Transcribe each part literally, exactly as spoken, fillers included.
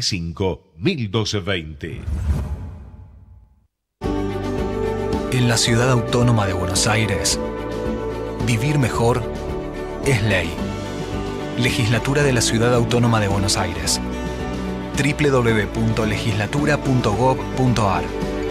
veinticinco mil doscientos veinte. En la Ciudad Autónoma de Buenos Aires, vivir mejor es ley. Legislatura de la Ciudad Autónoma de Buenos Aires. doble u doble u doble u punto legislatura punto gob punto ar.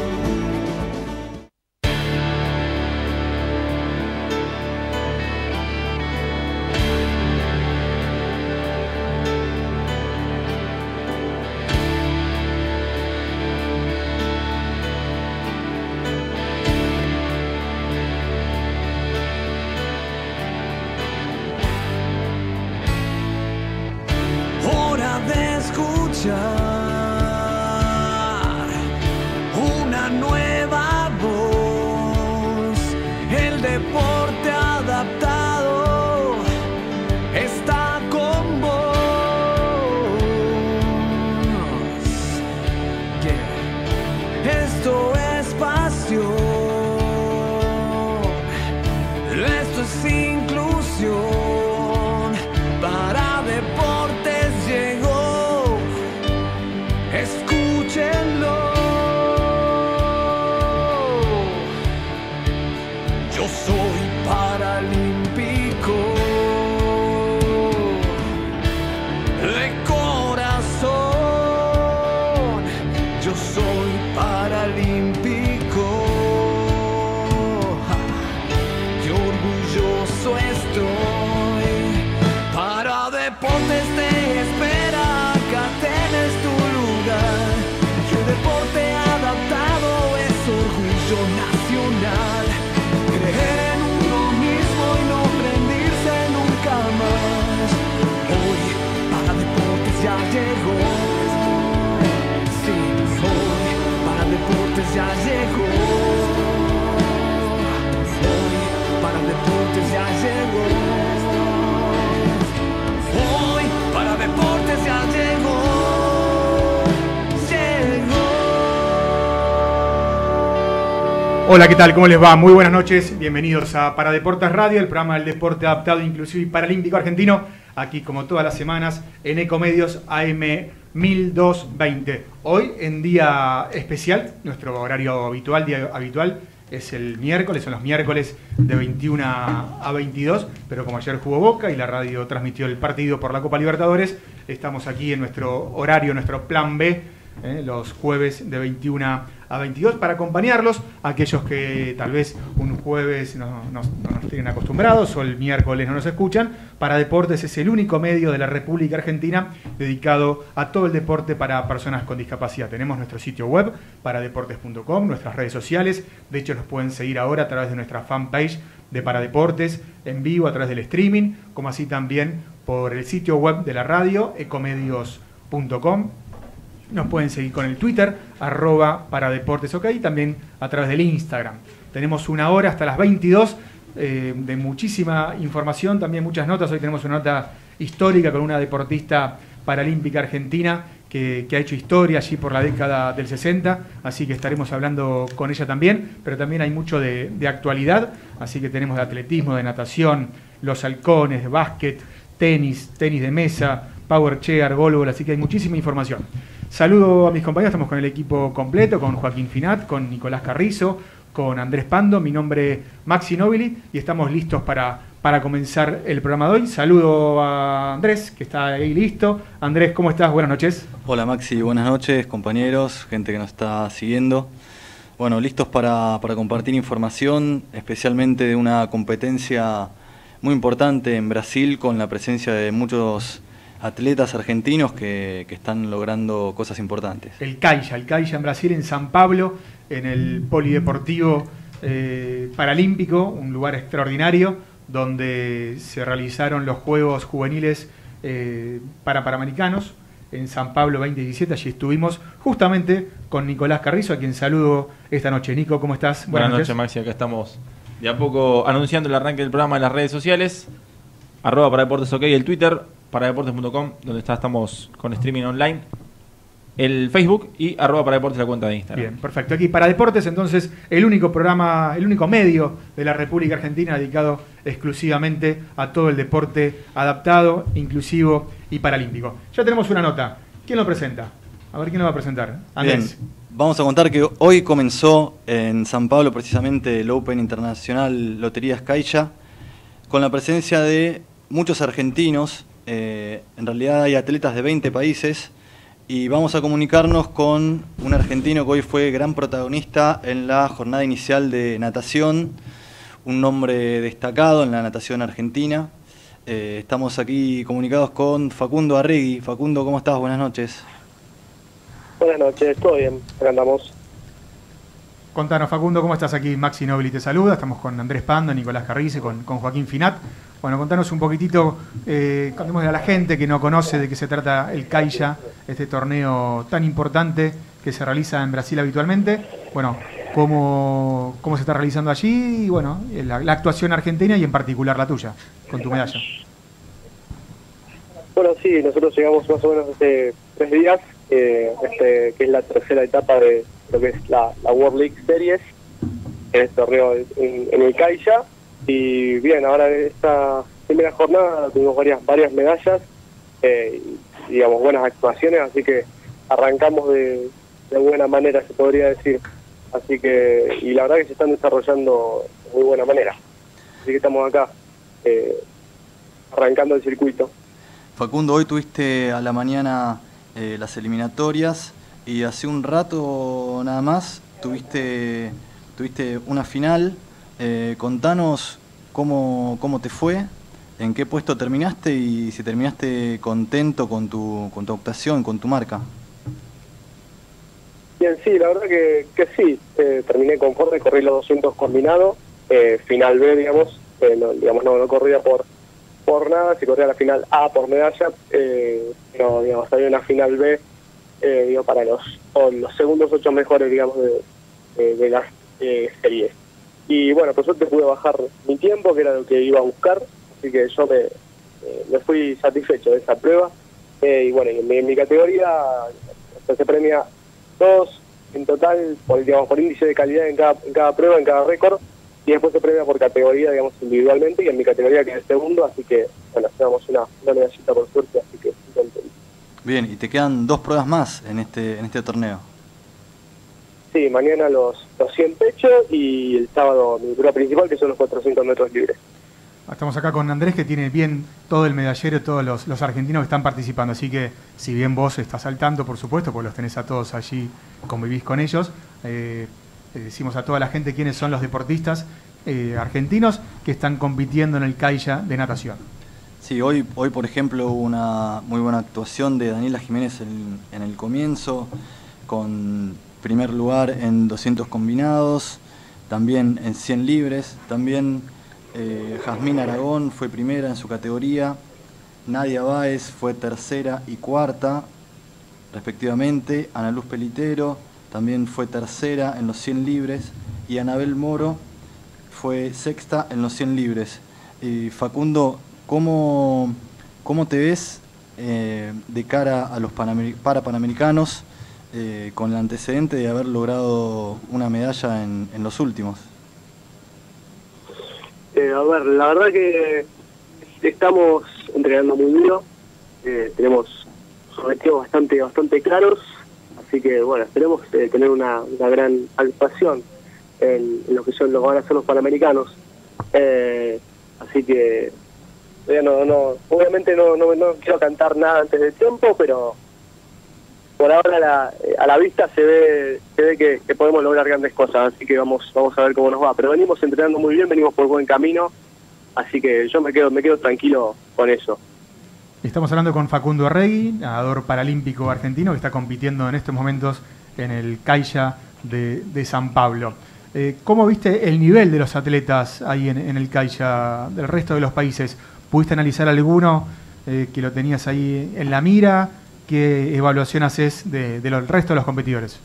Una nueva voz, el deporte adaptado está con vos. Yeah. Esto es pasión, esto es inclusión. Para Deportes llegó, escúchenlo. Yo soy paralímpico de corazón. Yo soy paralímpico. Qué orgulloso estoy. Para Deportes te espera, acá tenés tu lugar. Que el deporte adaptado es orgullo nacional. Creer en uno mismo y no rendirse nunca más. Hoy para Deportes ya llegó. Sí, hoy para Deportes ya llegó. Hoy para Deportes ya llegó. Hoy para Deportes ya llegó. Hola, ¿qué tal? ¿Cómo les va? Muy buenas noches. Bienvenidos a Para Deportes Radio, el programa del deporte adaptado, inclusivo y paralímpico argentino. Aquí, como todas las semanas, en Ecomedios A M mil doscientos veinte. Hoy, en día especial, nuestro horario habitual, día habitual, es el miércoles, son los miércoles de veintiuno a veintidós, pero como ayer jugó Boca y la radio transmitió el partido por la Copa Libertadores, estamos aquí en nuestro horario, nuestro plan B, eh, los jueves de veintiuno a veintidós, para acompañarlos, aquellos que tal vez un jueves no, no, no nos tienen acostumbrados o el miércoles no nos escuchan. Para Deportes es el único medio de la República Argentina dedicado a todo el deporte para personas con discapacidad. Tenemos nuestro sitio web, paradeportes punto com, nuestras redes sociales. De hecho, nos pueden seguir ahora a través de nuestra fanpage de Paradeportes, en vivo a través del streaming, como así también por el sitio web de la radio, ecomedios punto com. Nos pueden seguir con el Twitter, arroba paradeportesok, y también a través del Instagram. Tenemos una hora hasta las veintidós eh, de muchísima información, también muchas notas. Hoy tenemos una nota histórica con una deportista paralímpica argentina que, que ha hecho historia allí por la década del sesenta, así que estaremos hablando con ella también, pero también hay mucho de, de actualidad, así que tenemos de atletismo, de natación, los halcones, de básquet, tenis, tenis de mesa, power chair, voleibol, así que hay muchísima información. Saludo a mis compañeros, estamos con el equipo completo, con Joaquín Finat, con Nicolás Carrizo, con Andrés Pando, mi nombre es Maxi Nobili y estamos listos para, para comenzar el programa de hoy. Saludo a Andrés, que está ahí listo. Andrés, ¿cómo estás? Buenas noches. Hola Maxi, buenas noches, compañeros, gente que nos está siguiendo. Bueno, listos para, para compartir información, especialmente de una competencia muy importante en Brasil, con la presencia de muchos atletas argentinos que, que están logrando cosas importantes. El CAIXA, el CAIXA en Brasil, en San Pablo, en el Polideportivo eh, Paralímpico, un lugar extraordinario donde se realizaron los Juegos Juveniles eh, para Panamericanos en San Pablo veinte diecisiete. Allí estuvimos justamente con Nicolás Carrizo, a quien saludo esta noche. Nico, ¿cómo estás? Buenas, Buenas noches, noches, Maxi. Acá estamos de a poco anunciando el arranque del programa en las redes sociales, arroba para Deportes OK, el Twitter, paradeportes punto com, donde está, estamos con streaming online, el Facebook y arroba paradeportes la cuenta de Instagram. Bien, perfecto. Aquí Paradeportes, entonces, el único programa, el único medio de la República Argentina dedicado exclusivamente a todo el deporte adaptado, inclusivo y paralímpico. Ya tenemos una nota. ¿Quién lo presenta? A ver quién lo va a presentar. Andrés. Bien, vamos a contar que hoy comenzó en San Pablo precisamente el Open Internacional Loterías Caixa, con la presencia de muchos argentinos. Eh, en realidad hay atletas de veinte países y vamos a comunicarnos con un argentino que hoy fue gran protagonista en la jornada inicial de natación, un nombre destacado en la natación argentina. Eh, estamos aquí comunicados con Facundo Arregui. Facundo, ¿cómo estás? Buenas noches. Buenas noches, todo bien, acá andamos. Contanos, Facundo, ¿cómo estás aquí? Maxi Nobili te saluda, estamos con Andrés Pando, Nicolás Carrice, con, con Joaquín Finat. Bueno, contanos un poquitito, eh, contémosle a la gente que no conoce de qué se trata el Caixa, este torneo tan importante que se realiza en Brasil habitualmente. Bueno, cómo, cómo se está realizando allí y bueno, la, la actuación argentina y en particular la tuya, con tu medalla. Bueno, sí, nosotros llegamos más o menos hace tres días, eh, este, que es la tercera etapa de lo que es la, la World League Series, en este torneo en, en el Caixa. Y bien, ahora en esta primera jornada tuvimos varias varias medallas, eh, y, digamos, buenas actuaciones, así que arrancamos de, de buena manera, se podría decir. Así que, y la verdad que se están desarrollando de muy buena manera. Así que estamos acá, eh, arrancando el circuito. Facundo, hoy tuviste a la mañana eh, las eliminatorias y hace un rato nada más tuviste, tuviste una final. Eh, contanos cómo, cómo te fue, en qué puesto terminaste y si terminaste contento con tu, con tu actuación, con tu marca. Bien, sí, la verdad que, que sí, eh, terminé conforme, corrí los doscientos combinados, eh, final B, digamos, eh, no, digamos no, no corría por por nada, se corría la final A por medalla, eh, pero digamos había una final B, eh, digo, para los o los segundos ocho mejores, digamos, de, de, de las eh, series. Y bueno, por suerte pude bajar mi tiempo, que era lo que iba a buscar, así que yo me, eh, me fui satisfecho de esa prueba. Eh, y bueno, en mi, en mi categoría se premia dos en total, por, digamos, por índice de calidad en cada, en cada prueba, en cada récord, y después se premia por categoría, digamos, individualmente, y en mi categoría quedé segundo, así que, bueno, llevamos una, una medallita por suerte, así que estoy contento. Bien, y te quedan dos pruebas más en este, en este torneo. Sí, mañana los, los cien pechos y el sábado mi prueba principal, que son los cuatrocientos metros libres. Estamos acá con Andrés, que tiene bien todo el medallero, todos los, los argentinos que están participando, así que si bien vos estás al tanto, por supuesto, pues los tenés a todos allí, convivís con ellos, eh, le decimos a toda la gente quiénes son los deportistas eh, argentinos que están compitiendo en el Caixa de natación. Sí, hoy, hoy por ejemplo hubo una muy buena actuación de Daniela Jiménez en, en el comienzo, con primer lugar en doscientos combinados, también en cien libres, también eh, Jazmín Aragón fue primera en su categoría, Nadia Báez fue tercera y cuarta respectivamente, Ana Luz Pelitero también fue tercera en los cien libres y Anabel Moro fue sexta en los cien libres. Y Facundo, ¿cómo, cómo te ves eh, de cara a los Panamer- para Panamericanos eh, con el antecedente de haber logrado una medalla en, en los últimos? Eh, a ver, la verdad que estamos entrenando muy duro, eh, tenemos objetivos bastante bastante claros, así que bueno, esperemos eh, tener una, una gran actuación en, en lo que son lo que van a ser los Panamericanos. Eh, así que eh, no, no, obviamente no, no, no quiero cantar nada antes del tiempo, pero por ahora la, a la vista se ve se ve que, que podemos lograr grandes cosas, así que vamos vamos a ver cómo nos va. Pero venimos entrenando muy bien, venimos por buen camino, así que yo me quedo me quedo tranquilo con eso. Estamos hablando con Facundo Arregui, nadador paralímpico argentino que está compitiendo en estos momentos en el Caixa de, de San Pablo. Eh, ¿Cómo viste el nivel de los atletas ahí en, en el Caixa del resto de los países? ¿Pudiste analizar alguno eh, que lo tenías ahí en la mira? ¿Qué evaluación haces de, de los, del resto de los competidores?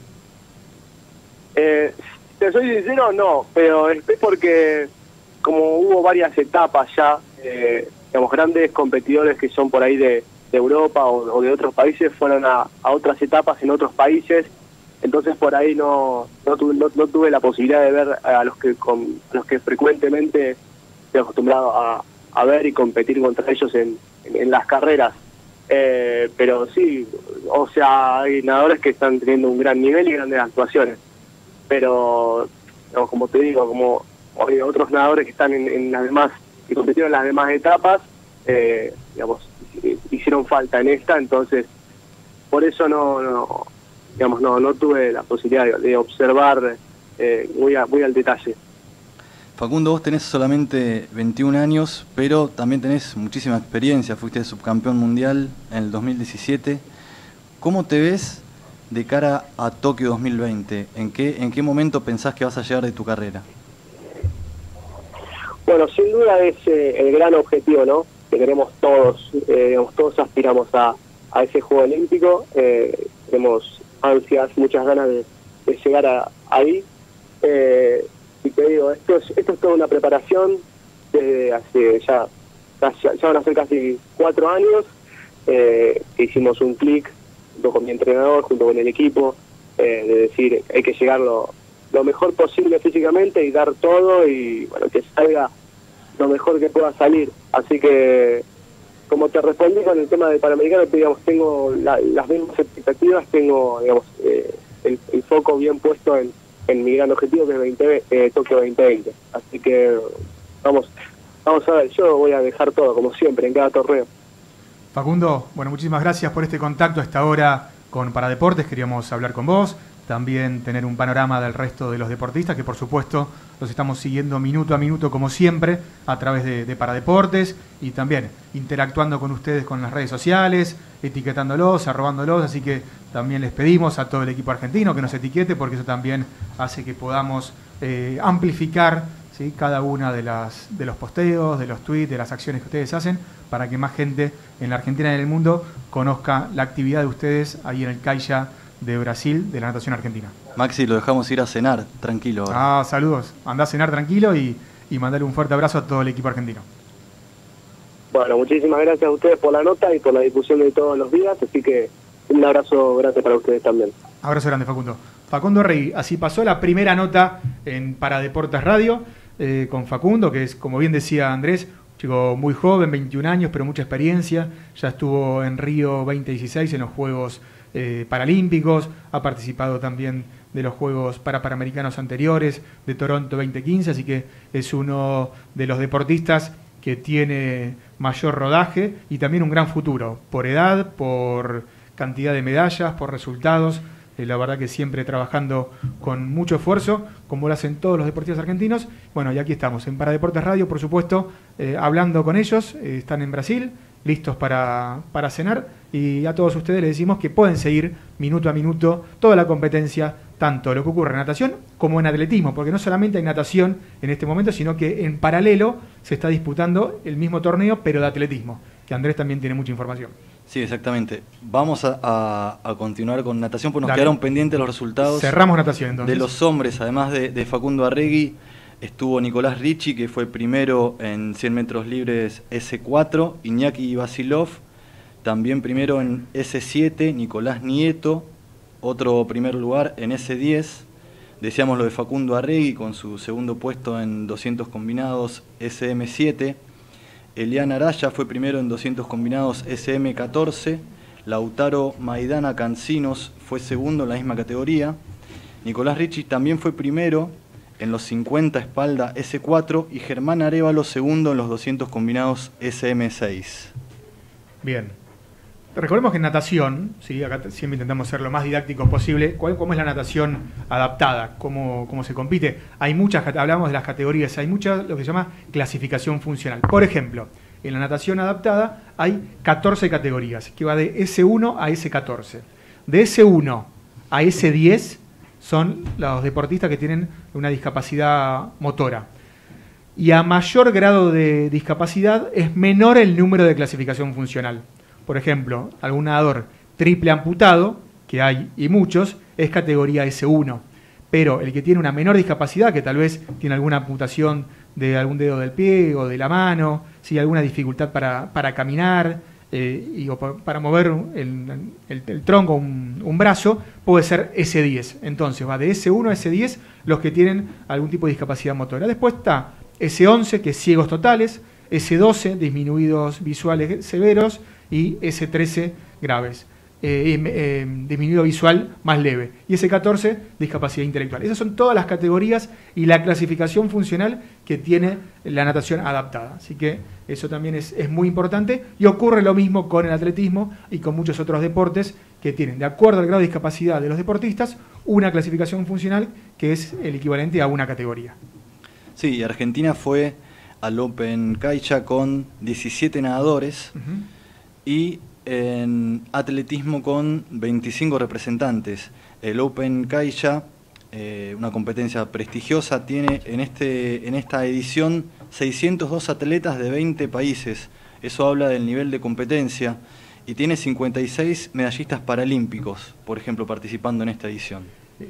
Eh, te soy sincero, no, pero es porque como hubo varias etapas ya, eh, digamos, grandes competidores que son por ahí de, de Europa o, o de otros países fueron a, a otras etapas en otros países, entonces por ahí no no tuve, no, no tuve la posibilidad de ver a los que con, a los que frecuentemente estoy acostumbrado a, a ver y competir contra ellos en, en, en las carreras. Eh, pero sí, o sea, hay nadadores que están teniendo un gran nivel y grandes actuaciones. Pero, digamos, como te digo, como hay otros nadadores que están en, en las demás, que compitieron en las demás etapas, eh, digamos, hicieron falta en esta, entonces, por eso no, no digamos, no, no tuve la posibilidad de, de observar eh, muy, a, muy al detalle. Facundo, vos tenés solamente veintiún años, pero también tenés muchísima experiencia. Fuiste subcampeón mundial en el dos mil diecisiete. ¿Cómo te ves de cara a Tokio dos mil veinte? ¿En qué, en qué momento pensás que vas a llegar de tu carrera? Bueno, sin duda es eh, el gran objetivo, ¿no? Que queremos todos, eh, digamos, todos aspiramos a, a ese Juego Olímpico. Eh, tenemos ansias, muchas ganas de, de llegar a, ahí. Eh, Y te digo, esto es, esto es toda una preparación desde hace ya, ya, ya van a ser casi cuatro años, eh, que hicimos un clic junto con mi entrenador, junto con el equipo, eh, de decir, hay que llegar lo, lo mejor posible físicamente y dar todo y bueno, que salga lo mejor que pueda salir. Así que, como te respondí con el tema del Panamericano, digamos, tengo la, las mismas expectativas, tengo digamos eh, el, el foco bien puesto en en mi gran objetivo, que es veinte, eh, Tokio veinte veinte. Así que vamos vamos a ver, yo voy a dejar todo, como siempre, en cada torneo. Facundo, bueno, muchísimas gracias por este contacto a esta hora con Paradeportes. Queríamos hablar con vos, también tener un panorama del resto de los deportistas, que por supuesto los estamos siguiendo minuto a minuto, como siempre, a través de, de Paradeportes, y también interactuando con ustedes con las redes sociales, etiquetándolos, arrobándolos, así que también les pedimos a todo el equipo argentino que nos etiquete, porque eso también hace que podamos eh, amplificar, ¿sí?, cada una de, las, de los posteos, de los tweets, de las acciones que ustedes hacen, para que más gente en la Argentina y en el mundo conozca la actividad de ustedes ahí en el Caixa de Brasil, de la natación argentina. Maxi, lo dejamos ir a cenar, tranquilo. Ahora. Ah, saludos. Andá a cenar tranquilo y, y mandale un fuerte abrazo a todo el equipo argentino. Bueno, muchísimas gracias a ustedes por la nota y por la difusión de todos los días, así que un abrazo grande para ustedes también. Abrazo grande, Facundo. Facundo Rey, así pasó la primera nota en Paradeportes Radio eh, con Facundo, que es, como bien decía Andrés, un chico muy joven, veintiún años, pero mucha experiencia. Ya estuvo en Río veinte dieciséis en los Juegos eh, Paralímpicos, ha participado también de los Juegos Parapanamericanos anteriores, de Toronto veinte quince, así que es uno de los deportistas que tiene mayor rodaje y también un gran futuro, por edad, por cantidad de medallas, por resultados. Eh, la verdad que siempre trabajando con mucho esfuerzo, como lo hacen todos los deportistas argentinos. Bueno, y aquí estamos, en Paradeportes Radio, por supuesto, eh, hablando con ellos. Eh, están en Brasil, listos para, para cenar, y a todos ustedes les decimos que pueden seguir minuto a minuto toda la competencia, tanto lo que ocurre en natación como en atletismo, porque no solamente hay natación en este momento, sino que en paralelo se está disputando el mismo torneo, pero de atletismo, que Andrés también tiene mucha información. Sí, exactamente. Vamos a, a, a continuar con natación, porque nos Dale. quedaron pendientes los resultados. Cerramos natación entonces. De los hombres, además de, de Facundo Arregui, estuvo Nicolás Ricci, que fue primero en cien metros libres ese cuatro, Iñaki Vasilov, también primero en ese siete, Nicolás Nieto, otro primer lugar en ese diez. Decíamos lo de Facundo Arregui con su segundo puesto en doscientos combinados ese eme siete. Elian Araya fue primero en doscientos combinados ese eme catorce. Lautaro Maidana Cancinos fue segundo en la misma categoría. Nicolás Ricci también fue primero en los cincuenta espalda ese cuatro y Germán Arévalo segundo en los doscientos combinados ese eme seis. Bien. Recordemos que en natación, ¿sí?, acá siempre intentamos ser lo más didácticos posible. ¿Cuál, ¿Cómo es la natación adaptada? ¿Cómo, cómo se compite? Hay muchas, hablamos de las categorías, hay mucha lo que se llama clasificación funcional. Por ejemplo, en la natación adaptada hay catorce categorías, que va de ese uno a ese catorce. De ese uno a ese diez son los deportistas que tienen una discapacidad motora. Y a mayor grado de discapacidad es menor el número de clasificación funcional. Por ejemplo, algún nadador triple amputado, que hay y muchos, es categoría ese uno. Pero el que tiene una menor discapacidad, que tal vez tiene alguna amputación de algún dedo del pie o de la mano, ¿sí?, alguna dificultad para, para caminar eh, y, o para mover el, el, el tronco, un, un brazo, puede ser ese diez. Entonces va de ese uno a ese diez los que tienen algún tipo de discapacidad motora. Después está ese once, que es ciegos totales, ese doce, disminuidos visuales severos, y ese trece graves. Eh, eh, disminuido visual más leve, y ese catorce discapacidad intelectual. Esas son todas las categorías y la clasificación funcional que tiene la natación adaptada. Así que eso también es, es muy importante, y ocurre lo mismo con el atletismo y con muchos otros deportes que tienen, de acuerdo al grado de discapacidad de los deportistas, una clasificación funcional que es el equivalente a una categoría. Sí, Argentina fue al Open Caixa con diecisiete nadadores uh-huh. y en atletismo con veinticinco representantes. El Open Caixa, eh, una competencia prestigiosa, tiene en, este, en esta edición seiscientos dos atletas de veinte países. Eso habla del nivel de competencia, y tiene cincuenta y seis medallistas paralímpicos, por ejemplo, participando en esta edición.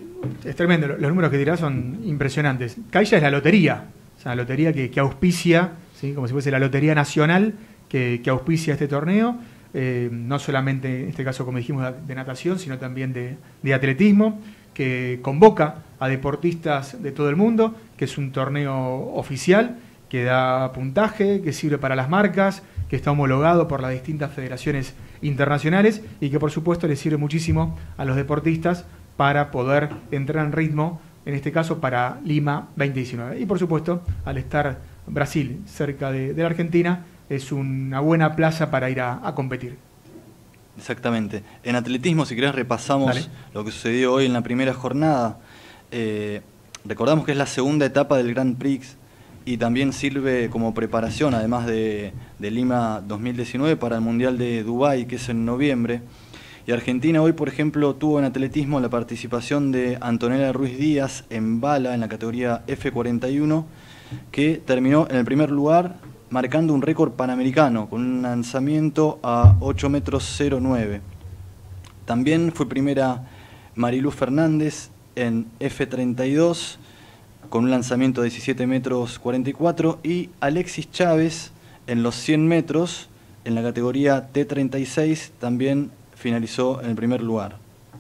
Es tremendo, los números que dirás son impresionantes. Caixa es la lotería, o sea, la lotería que, que auspicia, ¿sí? Como si fuese la lotería nacional que, que auspicia este torneo. Eh, no solamente en este caso, como dijimos, de, de natación, sino también de, de atletismo, que convoca a deportistas de todo el mundo, que es un torneo oficial, que da puntaje, que sirve para las marcas, que está homologado por las distintas federaciones internacionales y que por supuesto le sirve muchísimo a los deportistas para poder entrar en ritmo, en este caso para Lima veinte diecinueve. Y por supuesto, al estar Brasil cerca de, de la Argentina, es una buena plaza para ir a, a competir. Exactamente. En atletismo, si querés, repasamos Dale. lo que sucedió hoy en la primera jornada. Eh, recordamos que es la segunda etapa del Grand Prix y también sirve como preparación, además de, de Lima dos mil diecinueve, para el Mundial de Dubái, que es en noviembre. Y Argentina hoy, por ejemplo, tuvo en atletismo la participación de Antonella Ruiz Díaz en bala, en la categoría F cuarenta y uno, que terminó en el primer lugar, marcando un récord panamericano con un lanzamiento a ocho metros cero nueve. También fue primera Mariluz Fernández en F treinta y dos con un lanzamiento de diecisiete metros cuarenta y cuatro, y Alexis Chávez en los cien metros en la categoría T treinta y seis también finalizó en el primer lugar.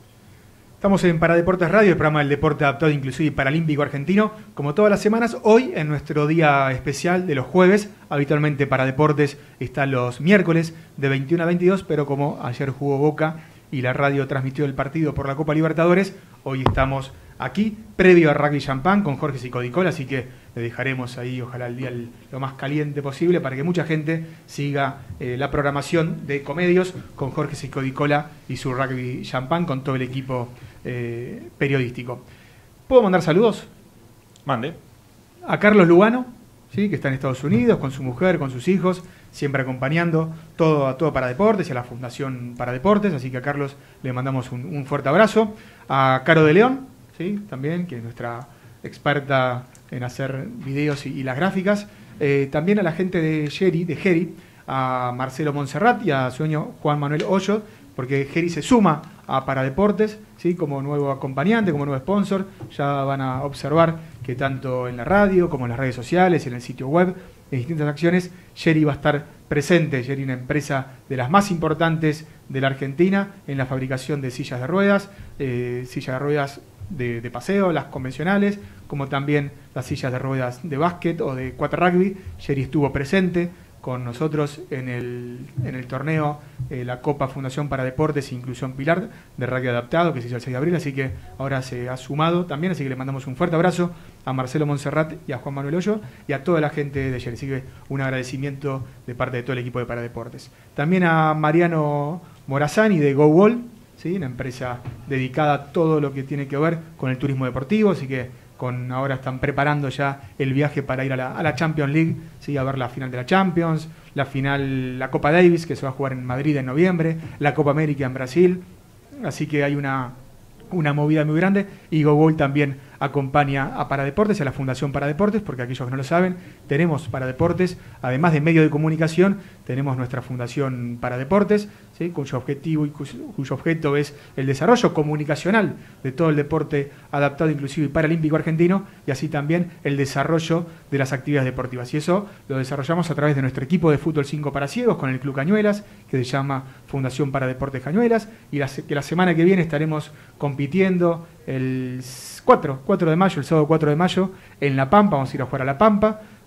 Estamos en Paradeportes Radio, el programa del deporte adaptado inclusive y paralímpico argentino, como todas las semanas. Hoy, en nuestro día especial de los jueves, habitualmente Paradeportes está los miércoles de veintiuno a veintidós, pero como ayer jugó Boca y la radio transmitió el partido por la Copa Libertadores, hoy estamos aquí, previo a Rugby Champán, con Jorge Sicodicola, así que le dejaremos ahí, ojalá el día el, lo más caliente posible, para que mucha gente siga eh, la programación de Ecomedios con Jorge Sicodicola y su Rugby Champán, con todo el equipo eh, periodístico. ¿Puedo mandar saludos? Mande. A Carlos Lugano, ¿sí? Que está en Estados Unidos, con su mujer, con sus hijos, siempre acompañando todo a todo Paradeportes y a la Fundación Paradeportes, así que a Carlos le mandamos un, un fuerte abrazo. A Caro de León, ¿sí? También, que es nuestra experta en hacer videos y, y las gráficas. Eh, también a la gente de Geri, de Geri, a Marcelo Monserrat y a su dueño Juan Manuel Hoyo, porque Geri se suma a Paradeportes, ¿sí? Como nuevo acompañante, como nuevo sponsor. Ya van a observar que tanto en la radio como en las redes sociales, en el sitio web, en distintas acciones, Geri va a estar presente. Geri, una empresa de las más importantes de la Argentina en la fabricación de sillas de ruedas, eh, sillas de ruedas de, de paseo, las convencionales, como también las sillas de ruedas de básquet o de cuatro rugby. Geri estuvo presente con nosotros en el, en el torneo, eh, la Copa Fundación para Deportes e Inclusión Pilar de Rugby Adaptado, que se hizo el seis de abril, así que ahora se ha sumado también, así que le mandamos un fuerte abrazo a Marcelo Monserrat y a Juan Manuel Hoyo y a toda la gente de Geri, así que un agradecimiento de parte de todo el equipo de Paradeportes. También a Mariano Morazani de GoWall, ¿sí? Una empresa dedicada a todo lo que tiene que ver con el turismo deportivo, así que con, ahora están preparando ya el viaje para ir a la, a la Champions League, ¿sí? A ver la final de la Champions, la final, la Copa Davis, que se va a jugar en Madrid en noviembre, la Copa América en Brasil, así que hay una, una movida muy grande, y GoGol también acompaña a Paradeportes, a la Fundación Paradeportes, porque aquellos que no lo saben, tenemos Paradeportes, además de medio de comunicación, tenemos nuestra Fundación Paradeportes, ¿sí? Cuyo objetivo y cuyo, cuyo objeto es el desarrollo comunicacional de todo el deporte adaptado, inclusive y paralímpico argentino, y así también el desarrollo de las actividades deportivas. Y eso lo desarrollamos a través de nuestro equipo de fútbol cinco para ciegos con el Club Cañuelas, que se llama Fundación Paradeportes Cañuelas, y la, que la semana que viene estaremos compitiendo el cuatro de mayo, el sábado cuatro de mayo, en La Pampa. Vamos a ir a jugar a La Pampa,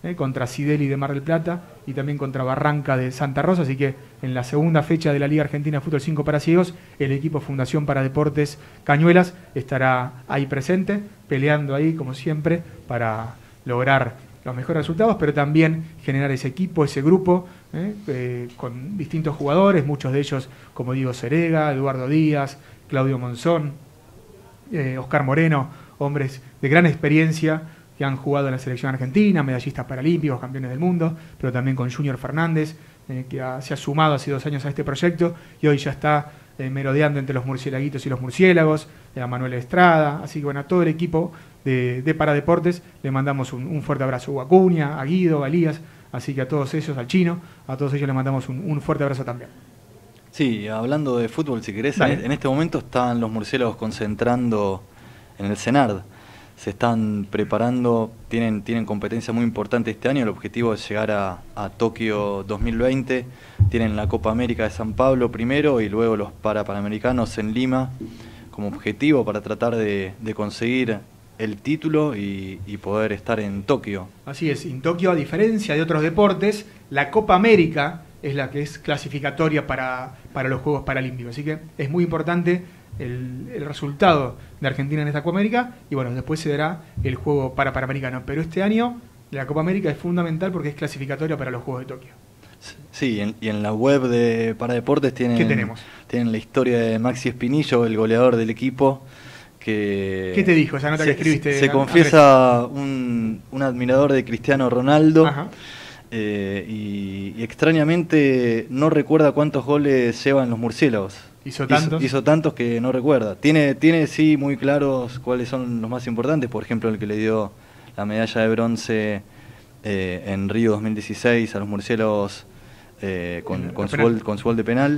eh, contra Sideli de Mar del Plata y también contra Barranca de Santa Rosa, así que en la segunda fecha de la Liga Argentina de Fútbol cinco para Ciegos, el equipo Fundación para Deportes Cañuelas estará ahí presente, peleando ahí como siempre para lograr los mejores resultados, pero también generar ese equipo, ese grupo, eh, eh, con distintos jugadores, muchos de ellos como Diego Serega, Eduardo Díaz, Claudio Monzón, eh, Oscar Moreno, hombres de gran experiencia que han jugado en la selección argentina, medallistas paralímpicos, campeones del mundo, pero también con Junior Fernández, eh, que ha, se ha sumado hace dos años a este proyecto y hoy ya está eh, merodeando entre los murciélaguitos y los murciélagos, eh, a Manuel Estrada, así que bueno, a todo el equipo de, de Paradeportes le mandamos un, un fuerte abrazo, a Acuña, a Guido, a Elías, así que a todos ellos, al Chino, a todos ellos les mandamos un, un fuerte abrazo también. Sí, hablando de fútbol, si querés, en, en este momento están los murciélagos concentrando en el CENARD. Se están preparando, tienen, tienen competencia muy importante este año, el objetivo es llegar a, a Tokio dos mil veinte, tienen la Copa América de San Pablo primero y luego los Parapanamericanos en Lima como objetivo para tratar de, de conseguir el título y, y poder estar en Tokio. Así es, en Tokio, a diferencia de otros deportes, la Copa América es la que es clasificatoria para, para los Juegos Paralímpicos, así que es muy importante El, el resultado de Argentina en esta Copa América y bueno, después se dará el juego para Panamericano, pero este año la Copa América es fundamental porque es clasificatoria para los Juegos de Tokio. Sí, en, y en la web de Paradeportes tienen, ¿qué tenemos? Tienen la historia de Maxi Espinillo, el goleador del equipo, que... ¿Qué te dijo esa nota se, que escribiste? Se, se confiesa un, un admirador de Cristiano Ronaldo. Ajá. Eh, y, y extrañamente no recuerda cuántos goles llevan los murciélagos. Hizo tantos. Hizo, hizo tantos que no recuerda. Tiene, tiene sí muy claros cuáles son los más importantes. Por ejemplo, el que le dio la medalla de bronce eh, en Río dos mil dieciséis a los murciélagos eh, con, con, su gol, con su gol de penal.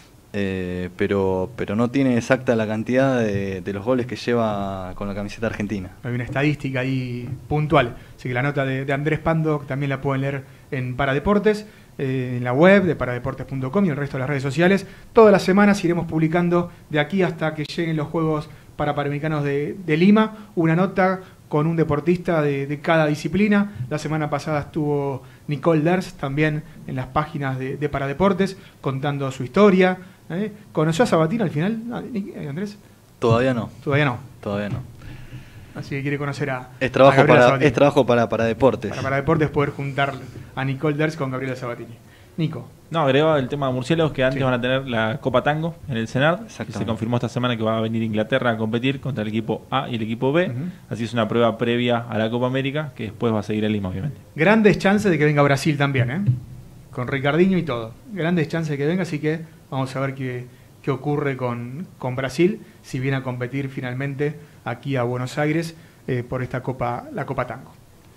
Eh, pero, pero no tiene exacta la cantidad de, de los goles que lleva con la camiseta argentina. Hay una estadística ahí puntual. Así que la nota de, de Andrés Pando también la pueden leer en Paradeportes, eh, en la web de paradeportes punto com y el resto de las redes sociales. Todas las semanas iremos publicando de aquí hasta que lleguen los Juegos Parapanamericanos de, de Lima una nota con un deportista de, de cada disciplina. La semana pasada estuvo Nicole Ders también en las páginas de, de Paradeportes contando su historia. ¿Eh? ¿Conoció a Sabatini al final, Andrés? Todavía no. Todavía no. Todavía no. Así que quiere conocer a Es trabajo, a Gabriela para, Sabatini. es trabajo para, para deportes. Para, para deportes poder juntar a Nicole Ders con Gabriela Sabatini. Nico. No, agregaba el tema de murciélagos que antes Sí. van a tener la Copa Tango en el CENARD, que se confirmó esta semana que va a venir Inglaterra a competir contra el equipo A y el equipo B. Uh-huh. Así es una prueba previa a la Copa América que después va a seguir en Lima, obviamente. Grandes chances de que venga Brasil también, ¿eh? Con Ricardinho y todo. Grandes chances de que venga, así que vamos a ver qué, qué ocurre con, con Brasil si viene a competir finalmente aquí a Buenos Aires eh, por esta Copa, la Copa Tango.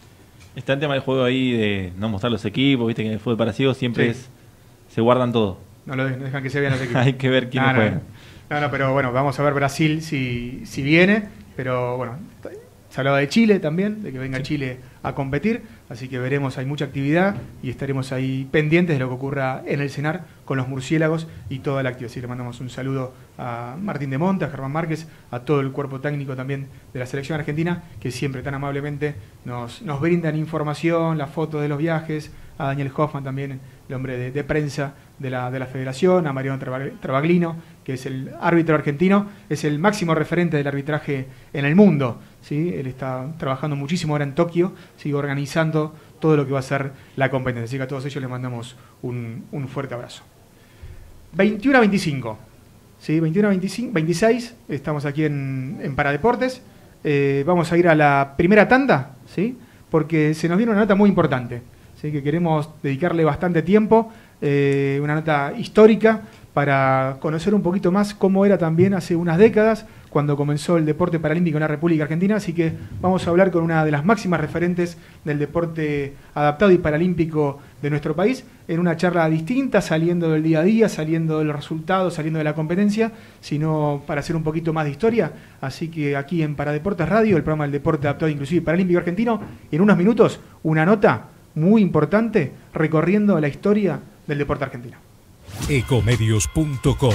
Está el tema del juego ahí de no mostrar los equipos, viste que en el fútbol para ciegos siempre Sí. es se guardan todo. No lo dejan, dejan que se vean los equipos. Hay que ver quién no, no, juega. no, no, pero bueno, vamos a ver Brasil si, si viene, pero bueno, se hablaba de Chile también, de que venga Sí. Chile a competir, así que veremos, hay mucha actividad y estaremos ahí pendientes de lo que ocurra en el CENAR con los murciélagos y toda la actividad. Así que le mandamos un saludo a Martín de Monte, a Germán Márquez, a todo el cuerpo técnico también de la selección argentina, que siempre tan amablemente nos, nos brindan información, las fotos de los viajes, a Daniel Hoffman también, el hombre de, de prensa de la, de la federación, a Mariano Travaglino, que es el árbitro argentino, es el máximo referente del arbitraje en el mundo, ¿sí? Él está trabajando muchísimo ahora en Tokio, sigue organizando todo lo que va a ser la competencia, así que a todos ellos les mandamos un, un fuerte abrazo. veintiuno a veinticinco, ¿sí? veintiuno a veinticinco, veintiséis, estamos aquí en, en Paradeportes, eh, vamos a ir a la primera tanda, ¿sí? Porque se nos viene una nota muy importante, ¿sí? Que queremos dedicarle bastante tiempo, eh, una nota histórica para conocer un poquito más cómo era también hace unas décadas cuando comenzó el deporte paralímpico en la República Argentina, así que vamos a hablar con una de las máximas referentes del deporte adaptado y paralímpico de nuestro país, en una charla distinta, saliendo del día a día, saliendo de los resultados, saliendo de la competencia, sino para hacer un poquito más de historia. Así que aquí en Paradeportes Radio, el programa del deporte adaptado inclusive y paralímpico argentino, en unos minutos, una nota muy importante recorriendo la historia del deporte argentino. Ecomedios punto com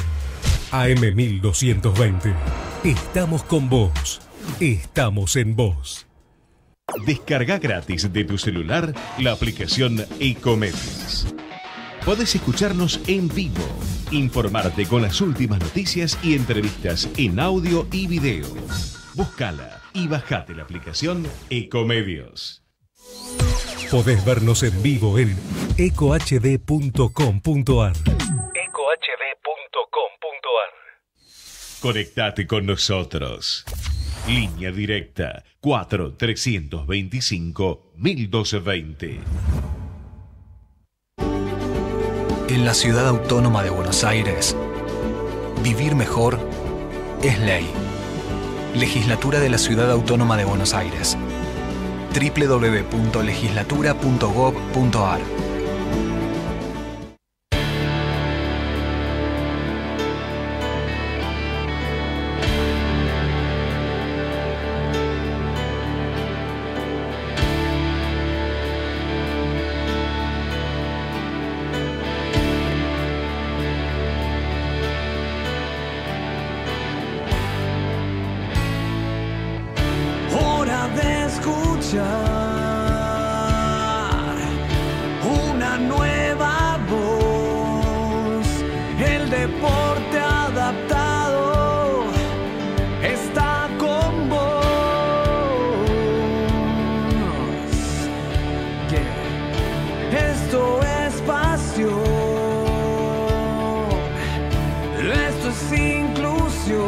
A M mil doscientos veinte. Estamos con vos. Estamos en vos. Descarga gratis de tu celular la aplicación Ecomedios. Podés escucharnos en vivo, informarte con las últimas noticias y entrevistas en audio y video. Búscala y bajate la aplicación Ecomedios. Podés vernos en vivo en eco h d punto com punto a r. eco h d punto com punto a r. Conectate con nosotros. Línea directa cuatro trescientos veinticinco mil doscientos veinte. En la ciudad autónoma de Buenos Aires, vivir mejor es ley. Legislatura de la Ciudad Autónoma de Buenos Aires. doble u doble u doble u punto legislatura punto gob punto a r. Hora de escuchar una nueva voz. El deporte adaptado está con vos. Yeah. Esto es pasión. Esto es inclusión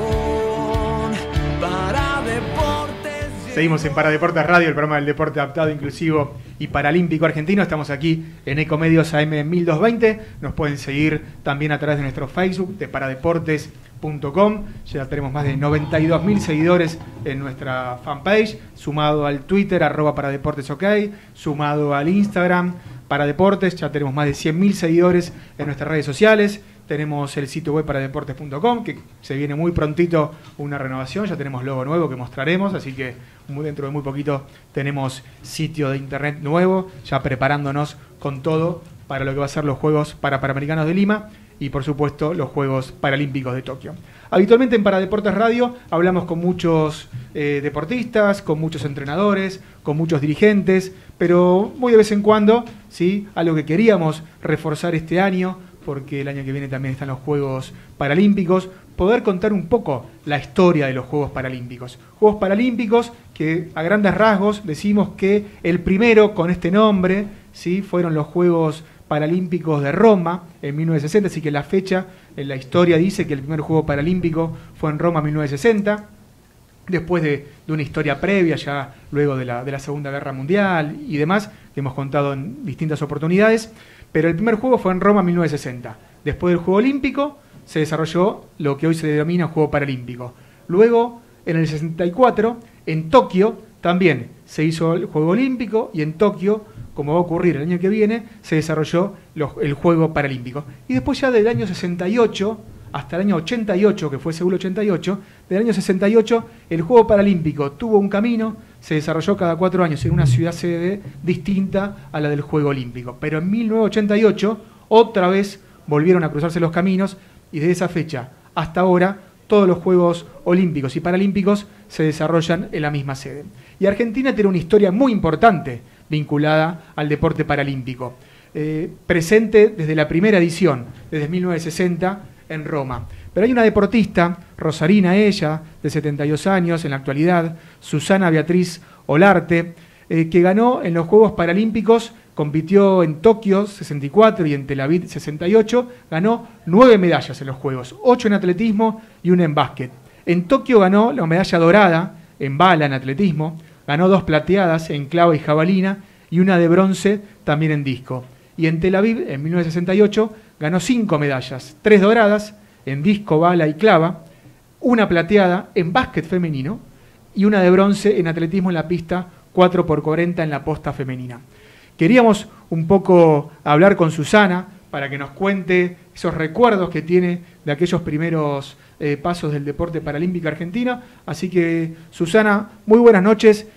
para deportes. Seguimos en Paradeportes Radio, el programa del deporte adaptado, inclusivo y paralímpico argentino. Estamos aquí en Ecomedios A M mil doscientos veinte. Nos pueden seguir también a través de nuestro Facebook de paradeportes punto com. Ya tenemos más de noventa y dos mil seguidores en nuestra fanpage, sumado al Twitter, arroba paradeportesok, sumado al Instagram, Paradeportes. Ya tenemos más de cien mil seguidores en nuestras redes sociales. Tenemos el sitio web paradeportes punto com, que se viene muy prontito una renovación. Ya tenemos logo nuevo que mostraremos, así que muy dentro de muy poquito tenemos sitio de internet nuevo, ya preparándonos con todo para lo que va a ser los Juegos para Panamericanos de Lima y por supuesto los Juegos Paralímpicos de Tokio. Habitualmente en Paradeportes Radio hablamos con muchos eh, deportistas, con muchos entrenadores, con muchos dirigentes, pero muy de vez en cuando, ¿sí?, algo que queríamos reforzar este año, porque el año que viene también están los Juegos Paralímpicos, poder contar un poco la historia de los Juegos Paralímpicos. Juegos Paralímpicos que a grandes rasgos decimos que el primero con este nombre, ¿sí?, fueron los Juegos Paralímpicos de Roma en mil novecientos sesenta, así que la fecha en la historia dice que el primer Juego Paralímpico fue en Roma en mil novecientos sesenta, después de, de una historia previa ya luego de la, de la Segunda Guerra Mundial y demás, que hemos contado en distintas oportunidades. Pero el primer juego fue en Roma en mil novecientos sesenta. Después del Juego Olímpico se desarrolló lo que hoy se denomina Juego Paralímpico. Luego, en el sesenta y cuatro, en Tokio también se hizo el Juego Olímpico y en Tokio, como va a ocurrir el año que viene, se desarrolló los, el Juego Paralímpico. Y después ya del año sesenta y ocho hasta el año ochenta y ocho, que fue Seúl ochenta y ocho, del año sesenta y ocho el Juego Paralímpico tuvo un camino, se desarrolló cada cuatro años en una ciudad sede distinta a la del Juego Olímpico. Pero en mil novecientos ochenta y ocho otra vez volvieron a cruzarse los caminos y desde esa fecha hasta ahora todos los Juegos Olímpicos y Paralímpicos se desarrollan en la misma sede. Y Argentina tiene una historia muy importante vinculada al deporte paralímpico, eh, presente desde la primera edición, desde mil novecientos sesenta en Roma. Pero hay una deportista, rosarina ella, de setenta y dos años en la actualidad, Susana Beatriz Olarte, eh, que ganó en los Juegos Paralímpicos, compitió en Tokio sesenta y cuatro y en Tel Aviv sesenta y ocho, ganó nueve medallas en los Juegos, ocho en atletismo y una en básquet. En Tokio ganó la medalla dorada en bala en atletismo, ganó dos plateadas en clava y jabalina y una de bronce también en disco. Y en Tel Aviv, en mil novecientos sesenta y ocho, ganó cinco medallas, tres doradas en disco, bala y clava, una plateada en básquet femenino y una de bronce en atletismo en la pista cuatro por cuarenta en la posta femenina. Queríamos un poco hablar con Susana para que nos cuente esos recuerdos que tiene de aquellos primeros eh, pasos del deporte paralímpico argentino. Así que, Susana, muy buenas noches,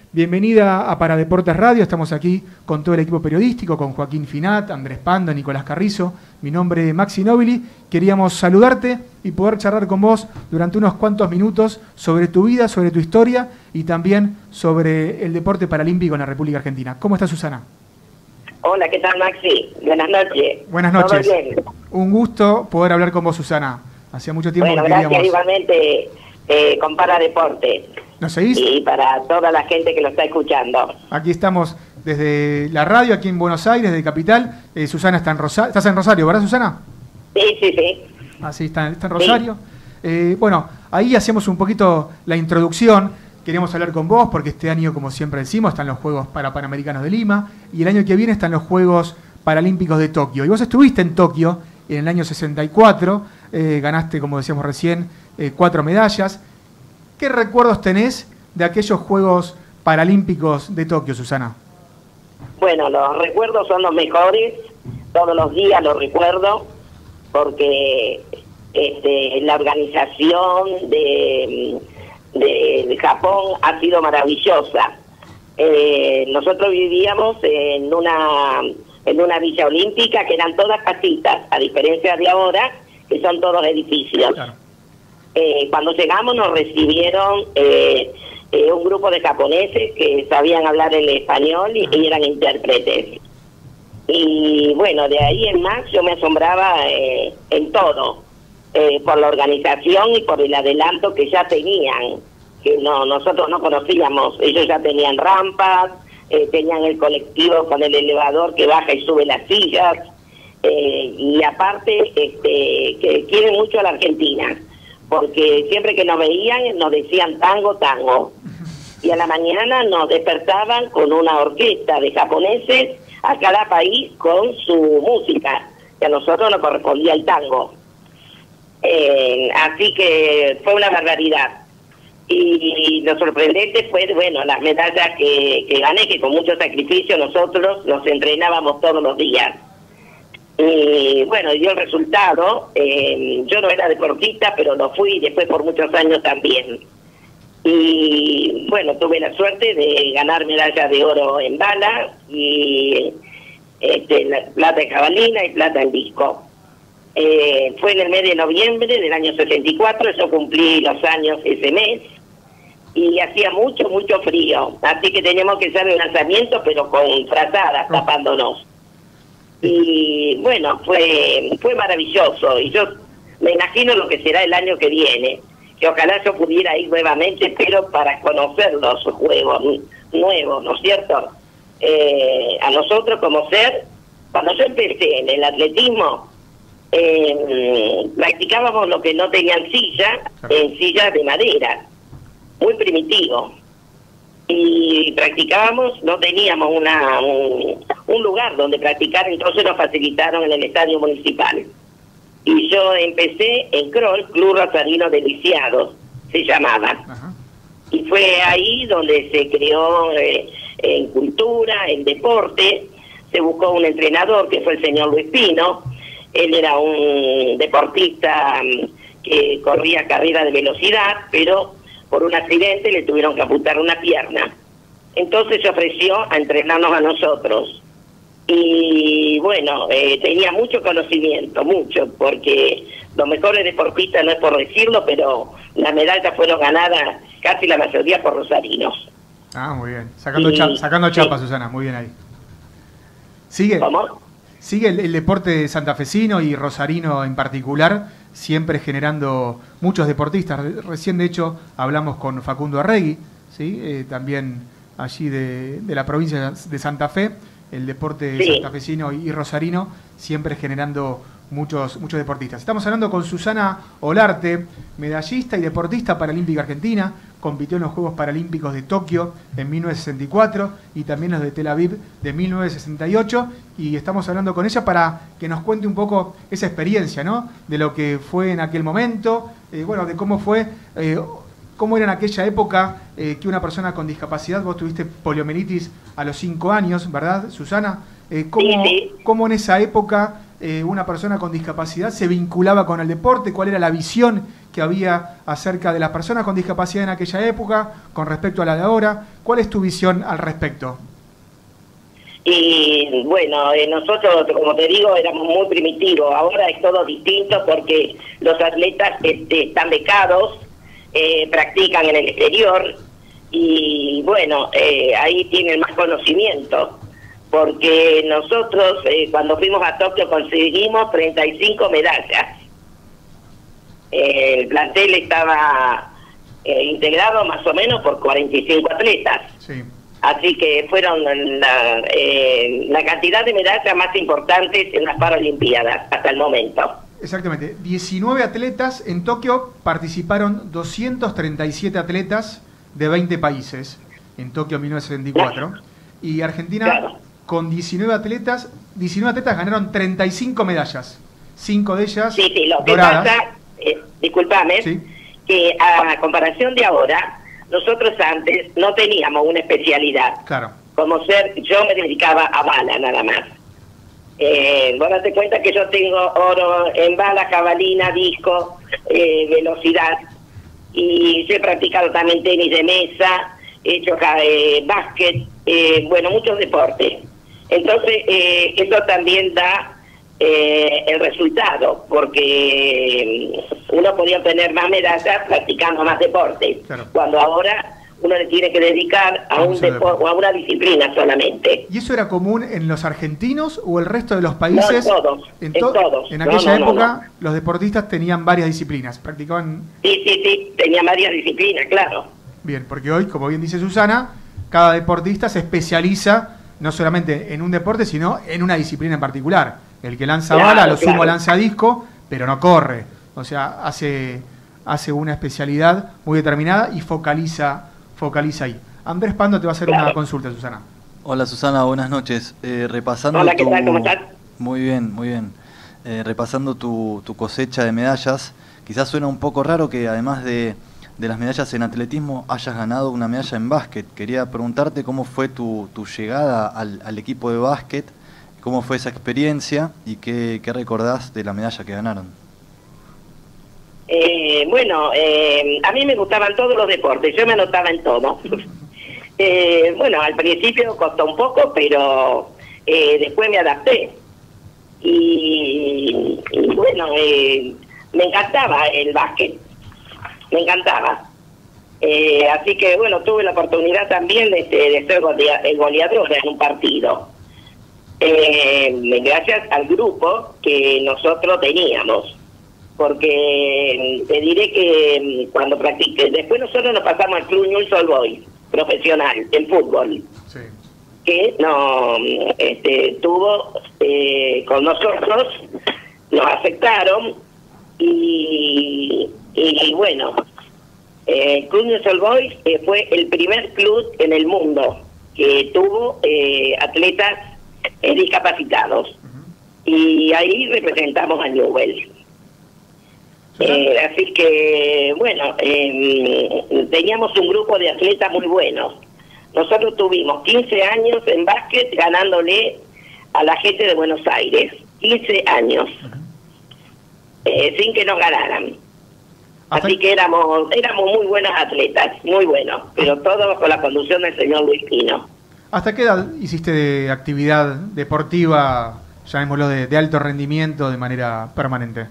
bienvenida a Para Deportes Radio. Estamos aquí con todo el equipo periodístico, con Joaquín Finat, Andrés Pando, Nicolás Carrizo. Mi nombre es Maxi Nobili. Queríamos saludarte y poder charlar con vos durante unos cuantos minutos sobre tu vida, sobre tu historia y también sobre el deporte paralímpico en la República Argentina. ¿Cómo está, Susana? Hola, ¿qué tal, Maxi? Buenas noches. Buenas noches. ¿Todo bien? Un gusto poder hablar con vos, Susana. Hacía mucho tiempo Bueno, que gracias queríamos... igualmente eh, con Para Deporte. ¿Nos seguís? Y para toda la gente que lo está escuchando. Aquí estamos desde la radio, aquí en Buenos Aires, de Capital. Eh, Susana está en Rosario. ¿Estás en Rosario, verdad, Susana? Sí, sí, sí. Ah, sí, está, está en Rosario. Sí. Eh, bueno, ahí hacemos un poquito la introducción. Queríamos hablar con vos porque este año, como siempre decimos, están los Juegos para Panamericanos de Lima y el año que viene están los Juegos Paralímpicos de Tokio. Y vos estuviste en Tokio en el año sesenta y cuatro, eh, ganaste, como decíamos recién, eh, cuatro medallas. ¿Qué recuerdos tenés de aquellos Juegos Paralímpicos de Tokio, Susana? Bueno, los recuerdos son los mejores, todos los días los recuerdo, porque este, la organización de, de, de Japón ha sido maravillosa. Eh, nosotros vivíamos en una, en una villa olímpica que eran todas casitas, a diferencia de ahora, que son todos edificios. Claro. Eh, cuando llegamos nos recibieron eh, eh, un grupo de japoneses que sabían hablar el español y, y eran intérpretes. Y bueno, de ahí en más yo me asombraba eh, en todo, eh, por la organización y por el adelanto que ya tenían, que no nosotros no conocíamos. Ellos ya tenían rampas, eh, tenían el colectivo con el elevador que baja y sube las sillas, eh, y aparte este, que quieren mucho a la Argentina, porque siempre que nos veían nos decían tango, tango. Y a la mañana nos despertaban con una orquesta de japoneses a cada país con su música, que a nosotros nos correspondía el tango. Eh, así que fue una barbaridad. Y lo sorprendente fue, bueno, las medallas que, que gané, que con mucho sacrificio nosotros nos entrenábamos todos los días. Y bueno, dio el resultado. Eh, yo no era deportista, pero lo fui después por muchos años también. Y bueno, tuve la suerte de ganar medalla de oro en bala y este, la, plata en jabalina y plata en disco. Eh, fue en el mes de noviembre del año sesenta y cuatro, yo cumplí los años ese mes y hacía mucho, mucho frío. Así que teníamos que hacer el lanzamiento, pero con frazadas, oh. tapándonos. Y bueno, fue fue maravilloso y yo me imagino lo que será el año que viene, que ojalá yo pudiera ir nuevamente, pero para conocer los juegos nuevos, ¿no es cierto? Eh, a nosotros como ser, cuando yo empecé en el atletismo, eh, practicábamos lo que no tenían silla, en sillas de madera, muy primitivo. Y practicábamos, no teníamos una un, un lugar donde practicar, entonces nos facilitaron en el estadio municipal. Y yo empecé en Kroll, Club Rosarino de Lisiados, se llamaba. Ajá. Y fue ahí donde se creó eh, en cultura, en deporte, se buscó un entrenador que fue el señor Luis Pino. Él era un deportista um, que corría carrera de velocidad, pero por un accidente le tuvieron que amputar una pierna. Entonces se ofreció a entrenarnos a nosotros. Y bueno, eh, tenía mucho conocimiento, mucho, porque los mejores deportistas, no es por decirlo, pero las medallas fueron ganadas casi la mayoría por rosarinos. Ah, muy bien. Sacando, y, chap sacando chapas, sí. Susana, muy bien ahí. ¿Sigue? ¿Cómo? Sigue el, el deporte santafesino y rosarino en particular, siempre generando muchos deportistas. Recién, de hecho, hablamos con Facundo Arregui, ¿sí? eh, también allí de, de la provincia de Santa Fe. El deporte sí. santafesino y rosarino, siempre generando muchos muchos deportistas. Estamos hablando con Susana Olarte, medallista y deportista paralímpica argentina, compitió en los Juegos Paralímpicos de Tokio en mil novecientos sesenta y cuatro y también los de Tel Aviv de mil novecientos sesenta y ocho, y estamos hablando con ella para que nos cuente un poco esa experiencia, ¿no? De lo que fue en aquel momento, eh, bueno, de cómo fue... Eh, ¿Cómo era en aquella época eh, que una persona con discapacidad, vos tuviste poliomielitis a los cinco años, ¿verdad, Susana? Eh, ¿cómo, sí, sí. ¿Cómo en esa época eh, una persona con discapacidad se vinculaba con el deporte? ¿Cuál era la visión que había acerca de las personas con discapacidad en aquella época con respecto a la de ahora. ¿Cuál es tu visión al respecto? Y bueno, eh, nosotros, como te digo, éramos muy primitivos. Ahora es todo distinto porque los atletas este, están becados, eh, practican en el exterior y bueno, eh, ahí tienen más conocimiento. Porque nosotros eh, cuando fuimos a Tokio conseguimos treinta y cinco medallas. Eh, el plantel estaba eh, integrado más o menos por cuarenta y cinco atletas. Sí. Así que fueron la, eh, la cantidad de medallas más importantes en las Paralimpiadas hasta el momento. Exactamente. diecinueve atletas. En Tokio participaron doscientos treinta y siete atletas de veinte países en Tokio mil novecientos setenta y cuatro. Claro. Y Argentina, claro, con diecinueve atletas, diecinueve atletas ganaron treinta y cinco medallas. cinco de ellas sí, sí, lo que doradas. Pasa, eh, discúlpame, sí, que a comparación de ahora, nosotros antes no teníamos una especialidad. Claro. Como ser, yo me dedicaba a bala nada más. Eh, vos date cuenta que yo tengo oro en bala, jabalina, disco, eh, velocidad. Y yo he practicado también tenis de mesa, he hecho eh, básquet, eh, bueno, muchos deportes. Entonces, eh, eso también da eh, el resultado, porque uno podía obtener más medallas practicando más deportes, claro, cuando ahora uno le tiene que dedicar a un deporte o a una disciplina solamente. ¿Y eso era común en los argentinos o el resto de los países? No, en todos. En, to en todos. En aquella no, no, época no, no. los deportistas tenían varias disciplinas, practicaban... Sí, sí, sí, tenían varias disciplinas, claro. Bien, porque hoy, como bien dice Susana, cada deportista se especializa no solamente en un deporte, sino en una disciplina en particular. El que lanza claro, bala, lo claro. sumo lanza disco, pero no corre. O sea, hace, hace una especialidad muy determinada y focaliza... focaliza ahí. Andrés Pando te va a hacer claro. una consulta, Susana. Hola, Susana, buenas noches. Eh, repasando Hola, tu... ¿qué tal? ¿Cómo estás? Muy bien, muy bien. Eh, repasando tu, tu cosecha de medallas, quizás suena un poco raro que además de, de las medallas en atletismo hayas ganado una medalla en básquet. Quería preguntarte cómo fue tu, tu llegada al, al equipo de básquet, cómo fue esa experiencia y qué, qué recordás de la medalla que ganaron. Eh, bueno, eh, a mí me gustaban todos los deportes, yo me anotaba en todo. eh, bueno, al principio costó un poco, pero eh, después me adapté. Y, y bueno, eh, me encantaba el básquet, me encantaba. Eh, así que bueno, tuve la oportunidad también de, de ser golea, el goleador en un partido. Eh, gracias al grupo que nosotros teníamos. Porque te diré que cuando practiqué, después nosotros nos pasamos al Club Newell's Old Boys, profesional, en fútbol, sí, que no este, tuvo eh, con nosotros, nos aceptaron y, y bueno, el Club Newell's Old Boys eh, fue el primer club en el mundo que tuvo eh, atletas eh, discapacitados, uh-huh, y ahí representamos a Newell's. Eh, así que, bueno, eh, teníamos un grupo de atletas muy buenos. Nosotros tuvimos quince años en básquet ganándole a la gente de Buenos Aires. quince años. Eh, sin que nos ganaran. Así que éramos éramos muy buenos atletas, muy buenos. Pero todo bajo la conducción del señor Luis Pino. ¿Hasta qué edad hiciste de actividad deportiva, llamémoslo, de, de alto rendimiento de manera permanente?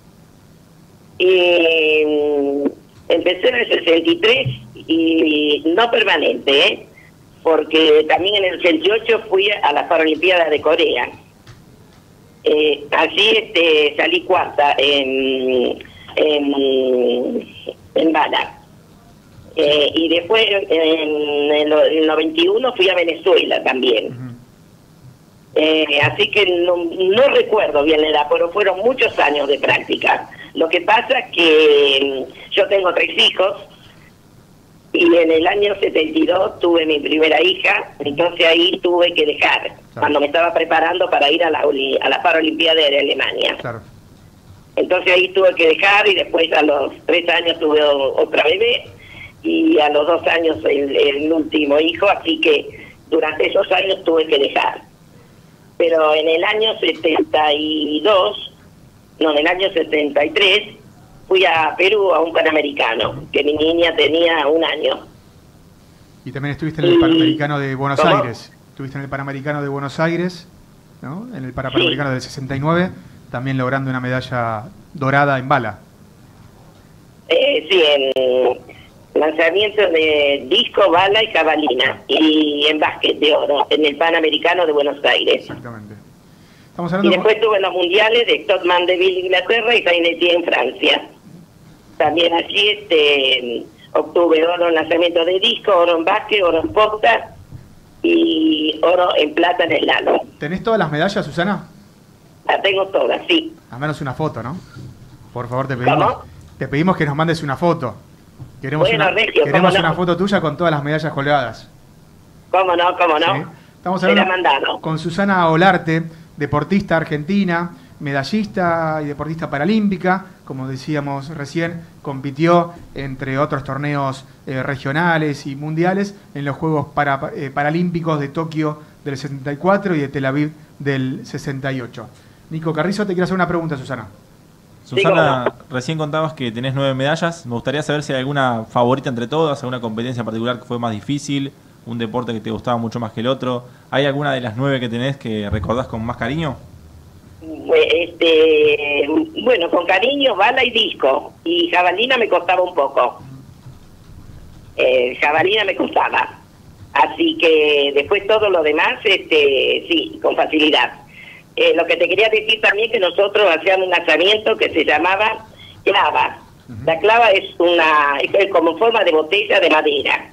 Eh, empecé en el sesenta y tres y no permanente, ¿eh? Porque también en el sesenta y ocho fui a las Paralimpiadas de Corea. Eh, allí este, salí cuarta en, en, en bala. Eh, y después en el noventa y uno fui a Venezuela también. Uh-huh. Eh, así que no, no recuerdo bien la edad, pero fueron muchos años de práctica. Lo que pasa es que yo tengo tres hijos y en el año setenta y dos tuve mi primera hija, entonces ahí tuve que dejar, claro, cuando me estaba preparando para ir a la, a la Paralimpiada de Alemania. Claro. Entonces ahí tuve que dejar y después a los tres años tuve otra bebé y a los dos años el, el último hijo, así que durante esos años tuve que dejar. Pero en el año setenta y dos, no, en el año setenta y tres, fui a Perú a un Panamericano, que mi niña tenía un año. Y también estuviste en el Y- Panamericano de Buenos ¿Cómo? Aires. Estuviste en el Panamericano de Buenos Aires, ¿no? En el Panamericano del sesenta y nueve, también logrando una medalla dorada en bala. Eh, sí, en lanzamiento de disco, bala y jabalina. Y en básquet de oro, en el Panamericano de Buenos Aires. Exactamente. Estamos Y hablando después tuve los mundiales de Stockman de Ville, Inglaterra, y Sainetí en Francia. También allí este, obtuve oro en lanzamiento de disco, oro en básquet, oro en posta y oro en plata en el lano. con... ¿Tenés todas las medallas, Susana? La tengo todas, sí. Al menos una foto, ¿no? Por favor, te pedimos. ¿Cómo? Te pedimos que nos mandes una foto. Queremos, Bueno, una, Regio, queremos cómo no. una foto tuya con todas las medallas colgadas. ¿Cómo no? ¿Cómo no? ¿Sí? Estamos Se la hablando mandaron. con Susana Olarte, deportista argentina, medallista y deportista paralímpica. Como decíamos recién, compitió entre otros torneos eh, regionales y mundiales en los Juegos para, eh, Paralímpicos de Tokio del setenta y cuatro y de Tel Aviv del sesenta y ocho. Nico Carrizo, te quiero hacer una pregunta, Susana. Susana, recién contabas que tenés nueve medallas. Me gustaría saber si hay alguna favorita entre todas, alguna competencia en particular que fue más difícil, un deporte que te gustaba mucho más que el otro. ¿Hay alguna de las nueve que tenés que recordás con más cariño? Este, bueno, con cariño, bala y disco. Y jabalina me costaba un poco. Eh, jabalina me costaba. Así que después todo lo demás, este, sí, con facilidad. Eh, lo que te quería decir también que nosotros hacíamos un lanzamiento que se llamaba clava. La clava es una es como forma de botella de madera.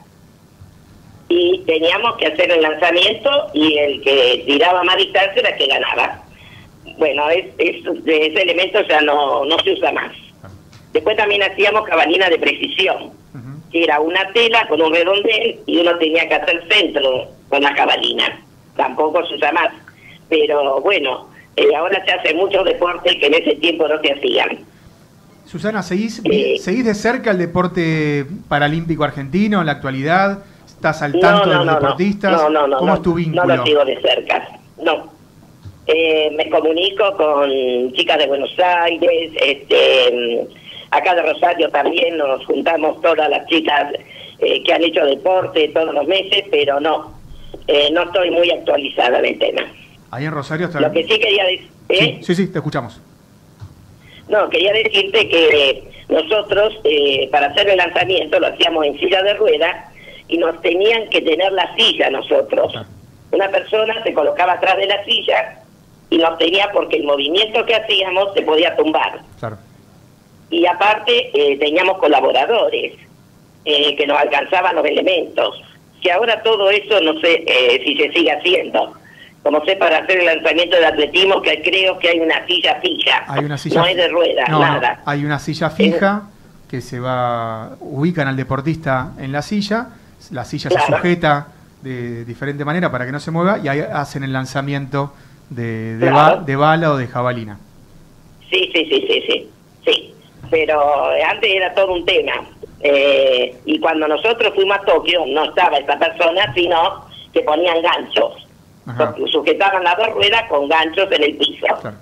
Y teníamos que hacer el lanzamiento y el que tiraba más distancia era el que ganaba. Bueno, es, es, ese elemento ya no, no se usa más. Después también hacíamos jabalina de precisión, que era una tela con un redondel y uno tenía que hacer centro con la jabalina. Tampoco se usa más. Pero bueno, eh, ahora se hacen muchos deportes que en ese tiempo no se hacían. Susana, ¿seguís, Eh, ¿seguís de cerca el deporte paralímpico argentino en la actualidad? ¿Estás al tanto de los deportistas? No, no, no. ¿Cómo no, es tu vínculo? No lo sigo de cerca, no. Eh, me comunico con chicas de Buenos Aires, este, acá de Rosario también nos juntamos todas las chicas eh, que han hecho deporte todos los meses, pero no, eh, no estoy muy actualizada en el tema. Ahí en Rosario está... Lo que sí quería decir... ¿eh? Sí, sí, sí, te escuchamos. No, quería decirte que nosotros, eh, para hacer el lanzamiento, lo hacíamos en silla de ruedas y nos tenían que tener la silla nosotros. Una persona se colocaba atrás de la silla y nos tenía, porque el movimiento que hacíamos se podía tumbar. Claro. Y aparte eh, teníamos colaboradores eh, que nos alcanzaban los elementos. Que ahora todo eso no sé eh, si se sigue haciendo. Como sé, para hacer el lanzamiento de atletismo, que creo que hay una silla fija. Hay una silla no es de ruedas, no, no, nada. hay una silla fija que se va, ubican al deportista en la silla, la silla Claro. se sujeta de diferente manera para que no se mueva y ahí hacen el lanzamiento de, de, Claro. ba- de bala o de jabalina. Sí, sí, sí, sí, sí, sí. Pero antes era todo un tema. Eh, y cuando nosotros fuimos a Tokio, no estaba esa persona, sino que ponían ganchos. Ajá. Sujetaban las dos ruedas con ganchos en el piso. Claro.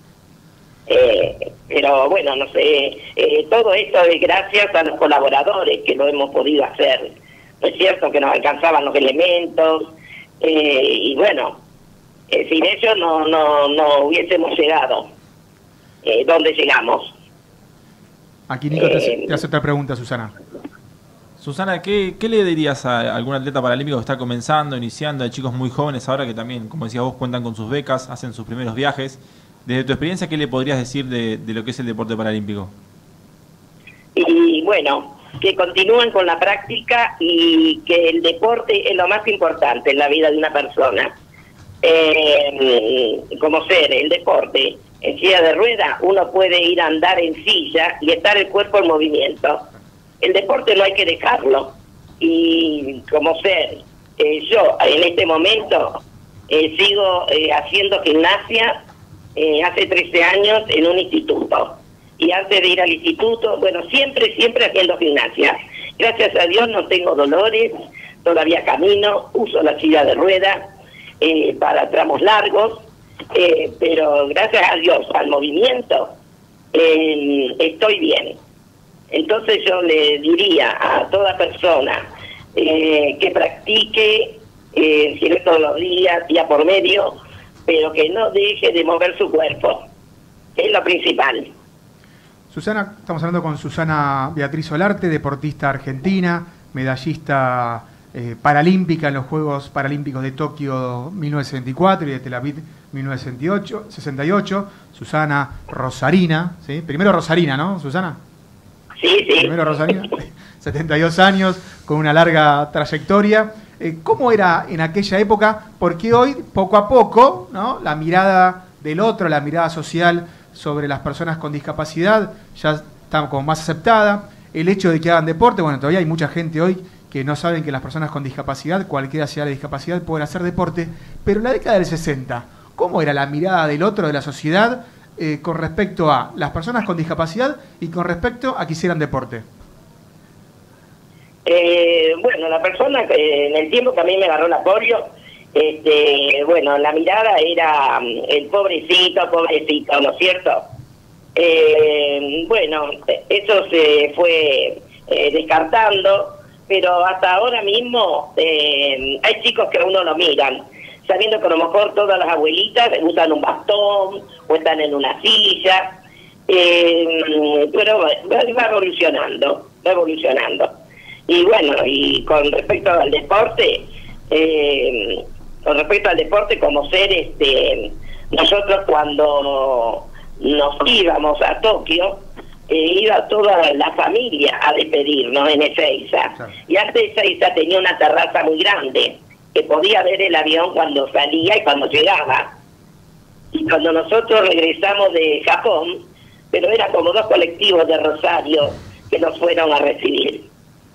Eh, pero bueno, no sé, eh, todo esto es gracias a los colaboradores que lo hemos podido hacer. No es cierto que nos alcanzaban los elementos, eh, y bueno, eh, sin ellos no, no, no hubiésemos llegado eh, donde llegamos. Aquí Nico te, hace, Eh, te hace otra pregunta, Susana. Susana, ¿qué, ¿qué le dirías a algún atleta paralímpico que está comenzando, iniciando, a chicos muy jóvenes ahora que también, como decías vos, cuentan con sus becas, hacen sus primeros viajes? Desde tu experiencia, ¿qué le podrías decir de, de lo que es el deporte paralímpico? Y bueno, que continúen con la práctica y que el deporte es lo más importante en la vida de una persona. Eh, como ser el deporte en silla de rueda, uno puede ir a andar en silla y estar el cuerpo en movimiento. El deporte no hay que dejarlo. Y como ser, eh, yo en este momento eh, sigo eh, haciendo gimnasia eh, hace trece años en un instituto. Y antes de ir al instituto, bueno, siempre, siempre haciendo gimnasia. Gracias a Dios no tengo dolores, todavía camino, uso la silla de rueda eh, para tramos largos, eh, pero gracias a Dios, al movimiento, eh, estoy bien. Entonces yo le diría a toda persona eh, que practique eh, si no todos los días, día por medio, pero que no deje de mover su cuerpo, que es lo principal. Susana, estamos hablando con Susana Beatriz Solarte, deportista argentina, medallista eh, paralímpica en los Juegos Paralímpicos de Tokio mil novecientos sesenta y cuatro y de Tel Aviv mil novecientos sesenta y ocho. Susana Rosarina, ¿sí? Primero Rosarina, ¿no, Susana? Sí, sí. Primero Rosarina, setenta y dos años, con una larga trayectoria. Eh, ¿Cómo era en aquella época? Porque hoy, poco a poco, ¿no?, la mirada del otro, la mirada social sobre las personas con discapacidad ya está como más aceptada. El hecho de que hagan deporte, bueno, todavía hay mucha gente hoy que no saben que las personas con discapacidad, cualquiera sea la discapacidad, pueden hacer deporte. Pero en la década del sesenta, ¿cómo era la mirada del otro, de la sociedad, eh, con respecto a las personas con discapacidad y con respecto a que hicieran deporte? Eh, bueno, la persona que en el tiempo que a mí me agarró la polio, este, bueno, la mirada era el pobrecito, pobrecito, ¿no es cierto? Eh, bueno, eso se fue eh, descartando, pero hasta ahora mismo eh, hay chicos que a uno lo miran, sabiendo que a lo mejor todas las abuelitas usan un bastón o están en una silla, eh, pero va evolucionando, va evolucionando. Y bueno, y con respecto al deporte, eh, con respecto al deporte como ser, este, nosotros cuando nos íbamos a Tokio, eh, iba toda la familia a despedirnos en Ezeiza. Claro. Y antes Ezeiza tenía una terraza muy grande, que podía ver el avión cuando salía y cuando llegaba. Y cuando nosotros regresamos de Japón, pero eran como dos colectivos de Rosario que nos fueron a recibir.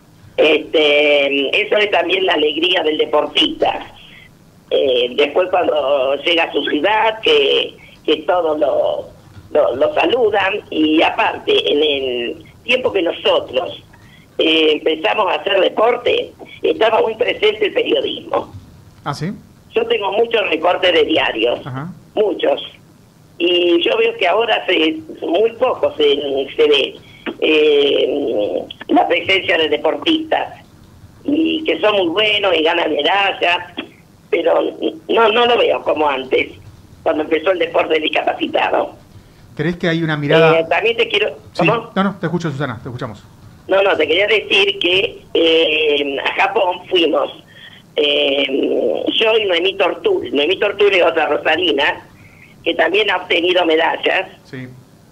Este, eso es también la alegría del deportista. Eh, después cuando llega a su ciudad, que, que todos lo, lo, lo saludan, y aparte, en el tiempo que nosotros eh, empezamos a hacer deporte, estaba muy presente el periodismo. ¿Ah, sí? Yo tengo muchos recortes de diarios, Ajá. muchos, y yo veo que ahora se, muy poco se, se ve Eh, la presencia de deportistas, y que son muy buenos y ganan medallas, pero no no lo veo como antes, cuando empezó el deporte discapacitado. ¿Crees que hay una mirada? Eh, también te quiero... Sí. No, no, te escucho, Susana, te escuchamos. No, no, te quería decir que eh, a Japón fuimos eh, yo y Noemí Tortul. Noemí Tortul es otra rosarina que también ha obtenido medallas. Sí.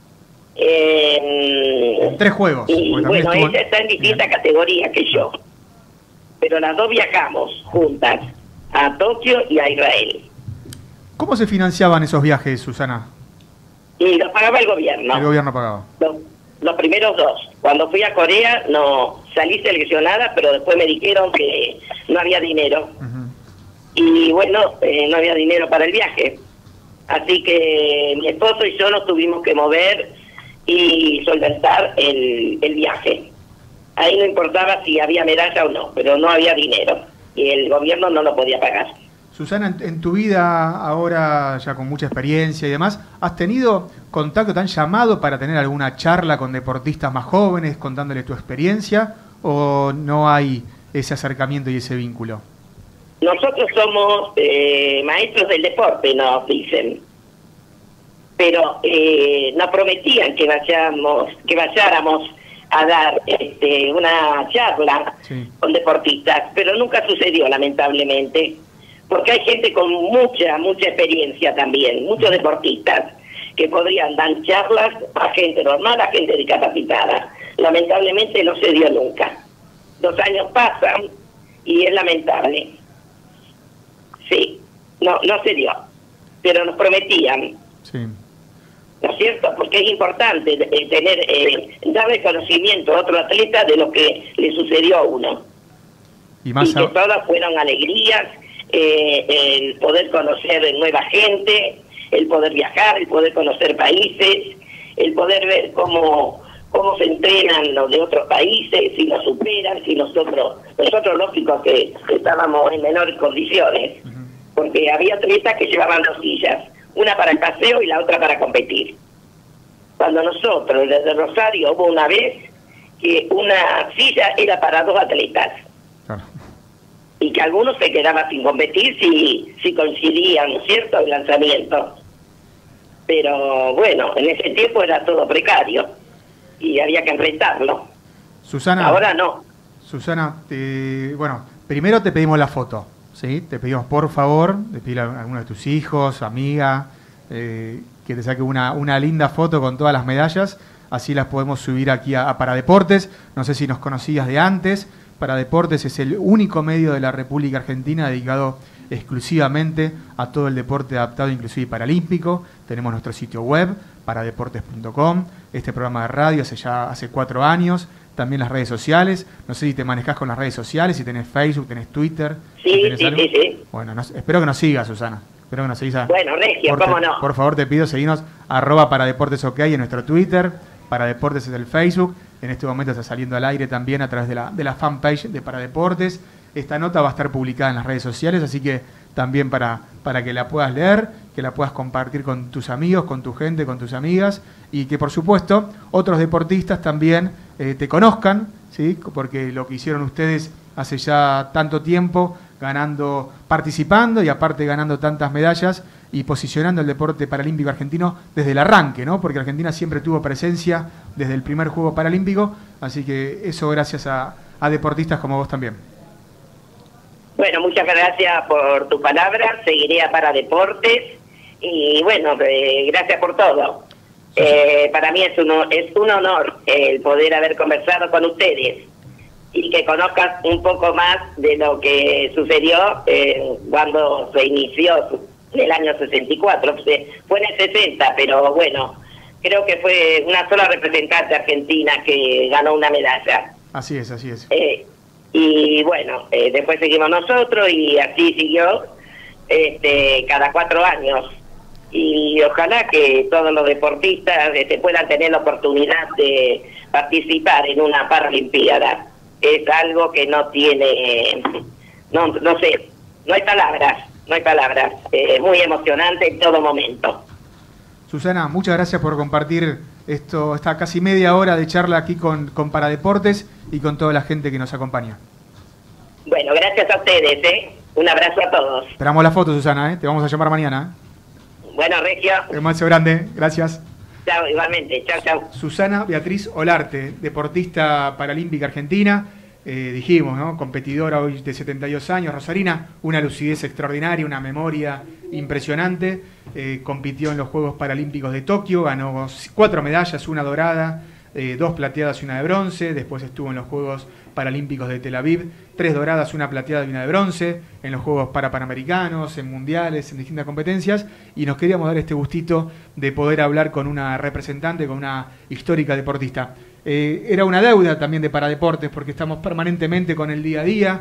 Eh, en tres juegos. Y bueno, estuvo... ella está en distintas categorías que yo, pero las dos viajamos juntas a Tokio y a Israel. ¿Cómo se financiaban esos viajes, Susana? Y los pagaba el gobierno. El gobierno pagaba. Los, los primeros dos. Cuando fui a Corea no salí seleccionada, pero después me dijeron que no había dinero. Uh-huh. Y bueno, eh, no había dinero para el viaje. Así que mi esposo y yo nos tuvimos que mover y solventar el, el viaje. Ahí no importaba si había medalla o no, pero no había dinero y el gobierno no lo podía pagar. Susana, en, en tu vida ahora ya con mucha experiencia y demás, ¿has tenido contacto, te han llamado para tener alguna charla con deportistas más jóvenes contándole tu experiencia, o no hay ese acercamiento y ese vínculo? Nosotros somos eh, maestros del deporte, nos dicen. Pero eh, nos prometían que vayamos, que vayáramos a dar este, una charla sí. con deportistas, pero nunca sucedió, lamentablemente, porque hay gente con mucha, mucha experiencia también, muchos deportistas que podrían dar charlas a gente normal, a gente discapacitada. Lamentablemente no se dio nunca. Los años pasan y es lamentable. Sí, no, no se dio, pero nos prometían. Sí. ¿No es cierto? Porque es importante eh, tener, eh, darle conocimiento a otro atleta de lo que le sucedió a uno. Y, más y que a... todas fueron alegrías, eh, el poder conocer nueva gente, el poder viajar, el poder conocer países, el poder ver cómo, cómo se entrenan los de otros países, si nos superan, si nosotros, nosotros lógico que estábamos en menores condiciones, uh-huh. porque había atletas que llevaban dos sillas, una para el paseo y la otra para competir. Cuando nosotros, desde Rosario, hubo una vez que una silla era para dos atletas. Claro. Y que algunos se quedaban sin competir si, si coincidían, ¿no es cierto?, el lanzamiento. Pero bueno, en ese tiempo era todo precario y había que enfrentarlo. Susana. Ahora no. Susana, te, bueno, primero te pedimos la foto, ¿sí? Te pedimos por favor, de pedir a alguno de tus hijos, amiga, eh, que te saque una, una linda foto con todas las medallas, así las podemos subir aquí a, a Paradeportes. No sé si nos conocías de antes. Paradeportes es el único medio de la República Argentina dedicado exclusivamente a todo el deporte adaptado, inclusive paralímpico. Tenemos nuestro sitio web, paradeportes punto com, este programa de radio hace ya hace cuatro años, también las redes sociales. No sé si te manejás con las redes sociales, si tenés Facebook, tenés Twitter. Sí, si tenés sí, algo. sí, sí. Bueno, nos, espero que nos sigas, Susana. Espero que nos sigas. Bueno, Regio, por, cómo te, no. Por favor, te pido seguirnos, arroba Paradeportes OK en nuestro Twitter. Paradeportes es el Facebook. En este momento está saliendo al aire también a través de la, de la fanpage de Paradeportes. Esta nota va a estar publicada en las redes sociales, así que también para, para que la puedas leer, que la puedas compartir con tus amigos, con tu gente, con tus amigas, y que por supuesto otros deportistas también eh, te conozcan, ¿sí? Porque lo que hicieron ustedes hace ya tanto tiempo, ganando, participando y aparte ganando tantas medallas y posicionando el deporte paralímpico argentino desde el arranque, ¿no? Porque Argentina siempre tuvo presencia desde el primer Juego Paralímpico, así que eso gracias a, a deportistas como vos también. Bueno, muchas gracias por tu palabra, seguiré a Paradeportes y bueno, eh, gracias por todo. Eh, para mí es un, es un honor el poder haber conversado con ustedes y que conozcan un poco más de lo que sucedió eh, cuando se inició en el año sesenta y cuatro. Fue en el sesenta, pero bueno, creo que fue una sola representante argentina que ganó una medalla. Así es, así es. Eh, y bueno, eh, después seguimos nosotros y así siguió este, cada cuatro años. Y ojalá que todos los deportistas este, puedan tener la oportunidad de participar en una Paralimpiada. Es algo que no tiene, no, no sé, no hay palabras, no hay palabras. Eh, muy emocionante en todo momento. Susana, muchas gracias por compartir esto, esta casi media hora de charla aquí con, con Paradeportes y con toda la gente que nos acompaña. Bueno, gracias a ustedes, ¿eh? Un abrazo a todos. Esperamos la foto, Susana, ¿eh? Te vamos a llamar mañana. Bueno, Regio. Un abrazo grande, gracias. Chao, igualmente. Chao, chao. Susana Beatriz Olarte, deportista paralímpica argentina, eh, dijimos, ¿no? Competidora hoy de setenta y dos años, rosarina, una lucidez extraordinaria, una memoria impresionante. Eh, compitió en los Juegos Paralímpicos de Tokio, ganó cuatro medallas, una dorada, eh, dos plateadas y una de bronce. Después estuvo en los Juegos Paralímpicos de Tel Aviv, tres doradas, una plateada y una de bronce, en los Juegos Parapanamericanos, en mundiales, en distintas competencias, y nos queríamos dar este gustito de poder hablar con una representante, con una histórica deportista. Eh, era una deuda también de Paradeportes, porque estamos permanentemente con el día a día,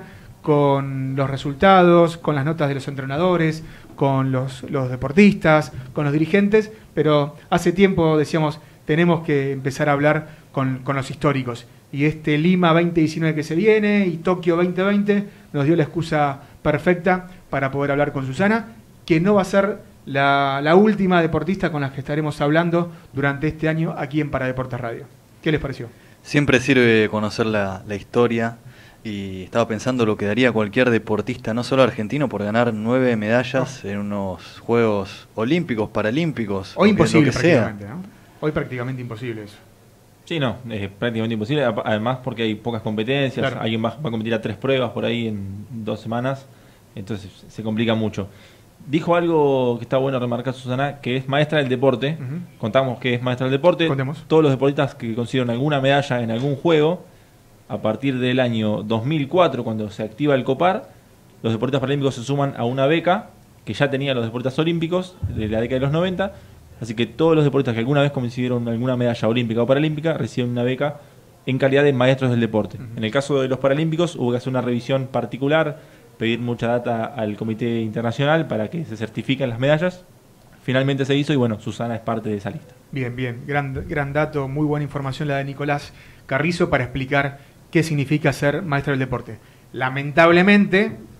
con los resultados, con las notas de los entrenadores, con los, los deportistas, con los dirigentes, pero hace tiempo decíamos, tenemos que empezar a hablar con, con los históricos. Y este Lima veinte diecinueve que se viene y Tokio veinte veinte nos dio la excusa perfecta para poder hablar con Susana, que no va a ser la, la última deportista con la que estaremos hablando durante este año aquí en Paradeportes Radio. ¿Qué les pareció? Siempre sirve conocer la, la historia, y estaba pensando lo que daría cualquier deportista, no solo argentino, por ganar nueve medallas oh. en unos Juegos Olímpicos, Paralímpicos. Hoy imposible lo que prácticamente, sea. ¿no? Hoy prácticamente imposible eso. Sí, no, es prácticamente imposible, además porque hay pocas competencias, Claro. alguien va, va a competir a tres pruebas por ahí en dos semanas, entonces se complica mucho. Dijo algo que está bueno remarcar, Susana, que es maestra del deporte. Uh-huh. Contamos que es maestra del deporte. Contemos. Todos los deportistas que consiguieron alguna medalla en algún juego, a partir del año dos mil cuatro, cuando se activa el COPAR, los deportistas paralímpicos se suman a una beca que ya tenían los deportistas olímpicos de la década de los noventa. Así que todos los deportistas que alguna vez consiguieron alguna medalla olímpica o paralímpica reciben una beca en calidad de maestros del deporte. Uh-huh. En el caso de los paralímpicos hubo que hacer una revisión particular, pedir mucha data al Comité Internacional para que se certifiquen las medallas. Finalmente se hizo y bueno, Susana es parte de esa lista. Bien, bien, gran, gran dato, muy buena información la de Nicolás Carrizo para explicar qué significa ser maestro del deporte. Lamentablemente,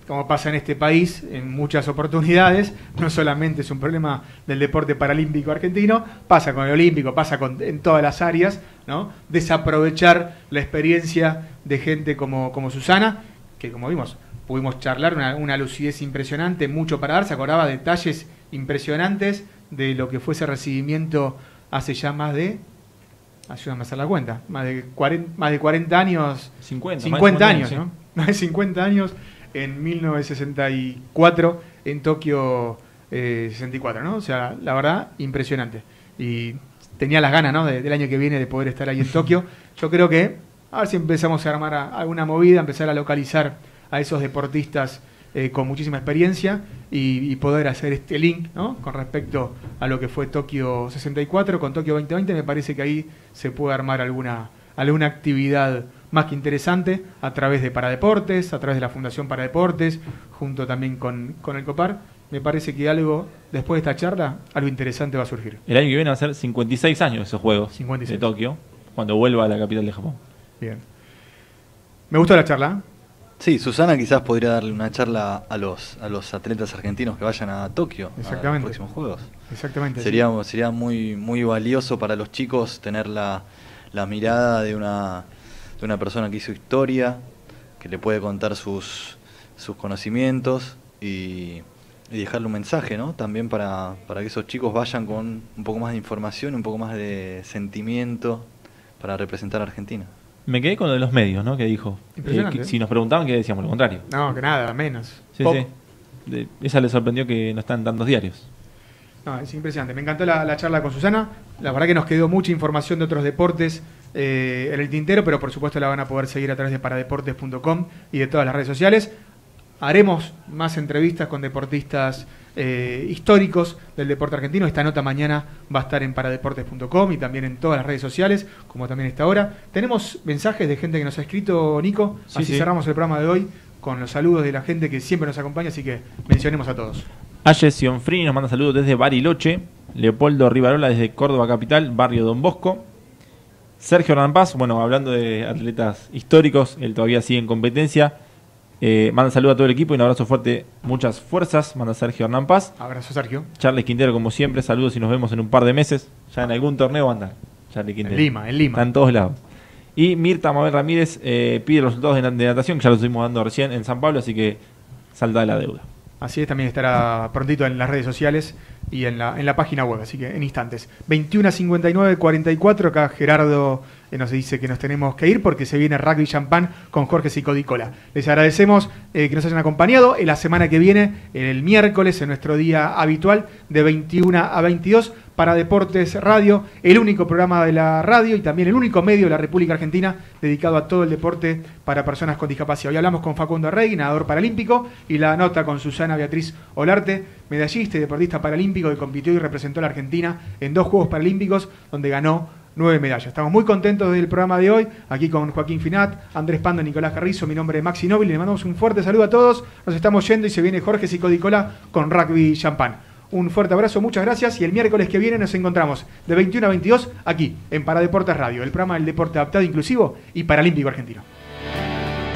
como pasa en este país en muchas oportunidades, no solamente es un problema del deporte paralímpico argentino, pasa con el olímpico, pasa con, en todas las áreas, ¿no? Desaprovechar la experiencia de gente como, como Susana, que como vimos, pudimos charlar, una, una lucidez impresionante, mucho para dar, se acordaba detalles impresionantes de lo que fue ese recibimiento hace ya más de, ayúdame a hacer la cuenta, más de cuarenta, más de cuarenta años, cincuenta, cincuenta años, sí. ¿no? Más de cincuenta años en mil novecientos sesenta y cuatro en Tokio eh, sesenta y cuatro, ¿no? O sea, la verdad, impresionante. Y tenía las ganas, ¿no? De, del año que viene de poder estar ahí en Tokio. Yo creo que, a ver si empezamos a armar a, alguna movida, empezar a localizar a esos deportistas eh, con muchísima experiencia y, y poder hacer este link, ¿no? Con respecto a lo que fue Tokio sesenta y cuatro con Tokio veinte veinte, me parece que ahí se puede armar alguna, alguna actividad más que interesante a través de Paradeportes, a través de la Fundación Paradeportes, junto también con, con el COPAR. Me parece que algo, después de esta charla, algo interesante va a surgir. El año que viene va a ser cincuenta y seis años esos Juegos cincuenta y seis de Tokio, cuando vuelva a la capital de Japón. Bien. Me gustó la charla. Sí, Susana quizás podría darle una charla a los a los atletas argentinos que vayan a Tokio, Exactamente. a los próximos Juegos. Exactamente. Sería, sí. sería muy muy valioso para los chicos tener la, la mirada de una, de una persona que hizo historia, que le puede contar sus, sus conocimientos y, y dejarle un mensaje, ¿no? También para, para que esos chicos vayan con un poco más de información, un poco más de sentimiento para representar a Argentina. Me quedé con lo de los medios, ¿no? Que dijo. Impresionante, Eh, que ¿eh? si nos preguntaban, ¿qué decíamos? Lo contrario. No, que nada, menos. Sí, Pop. sí. De, esa le sorprendió que no están en tantos diarios. No, es impresionante. Me encantó la, la charla con Susana. La verdad que nos quedó mucha información de otros deportes eh, en el tintero, pero por supuesto la van a poder seguir a través de paradeportes punto com y de todas las redes sociales. Haremos más entrevistas con deportistas eh, históricos del deporte argentino. Esta nota mañana va a estar en paradeportes punto com y también en todas las redes sociales, como también está ahora. Tenemos mensajes de gente que nos ha escrito, Nico. Sí, así sí. cerramos el programa de hoy con los saludos de la gente que siempre nos acompaña, así que mencionemos a todos. Aye Sionfrini nos manda saludos desde Bariloche. Leopoldo Rivarola desde Córdoba Capital, barrio Don Bosco. Sergio Hernán Paz, bueno, hablando de atletas históricos, él todavía sigue en competencia. Eh, manda saludos a todo el equipo y un abrazo fuerte, muchas fuerzas. Manda Sergio Hernán Paz. Abrazo, Sergio. Charles Quintero, como siempre, saludos y nos vemos en un par de meses. Ya en algún torneo va a andar. Charles Quintero. En Lima, en Lima. Está en todos lados. Y Mirta Mabel Ramírez eh, pide los resultados de, de natación, que ya los estuvimos dando recién en San Pablo, así que salda de la deuda. Así es, también estará prontito en las redes sociales y en la, en la página web, así que en instantes. veintiuno cincuenta y nueve cuarenta y cuatro, acá Gerardo eh, nos dice que nos tenemos que ir porque se viene Rugby Champán con Jorge Sicodicola. Les agradecemos eh, que nos hayan acompañado. En la semana que viene, el miércoles, en nuestro día habitual, de veintiuno a veintidós, para Deportes Radio, el único programa de la radio y también el único medio de la República Argentina dedicado a todo el deporte para personas con discapacidad. Hoy hablamos con Facundo Rey, nadador paralímpico, y la nota con Susana Beatriz Olarte, medallista y deportista paralímpico que compitió y representó a la Argentina en dos Juegos Paralímpicos donde ganó nueve medallas. Estamos muy contentos del programa de hoy, aquí con Joaquín Finat, Andrés Pando, Nicolás Carrizo, mi nombre es Maxi Nobili, le mandamos un fuerte saludo a todos, nos estamos yendo y se viene Jorge Sicodicola con Rugby Champán. Un fuerte abrazo, muchas gracias y el miércoles que viene nos encontramos de veintiuno a veintidós aquí en Paradeportes Radio, el programa del deporte adaptado, inclusivo y paralímpico argentino.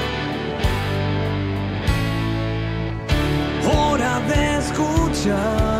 Hora de escuchar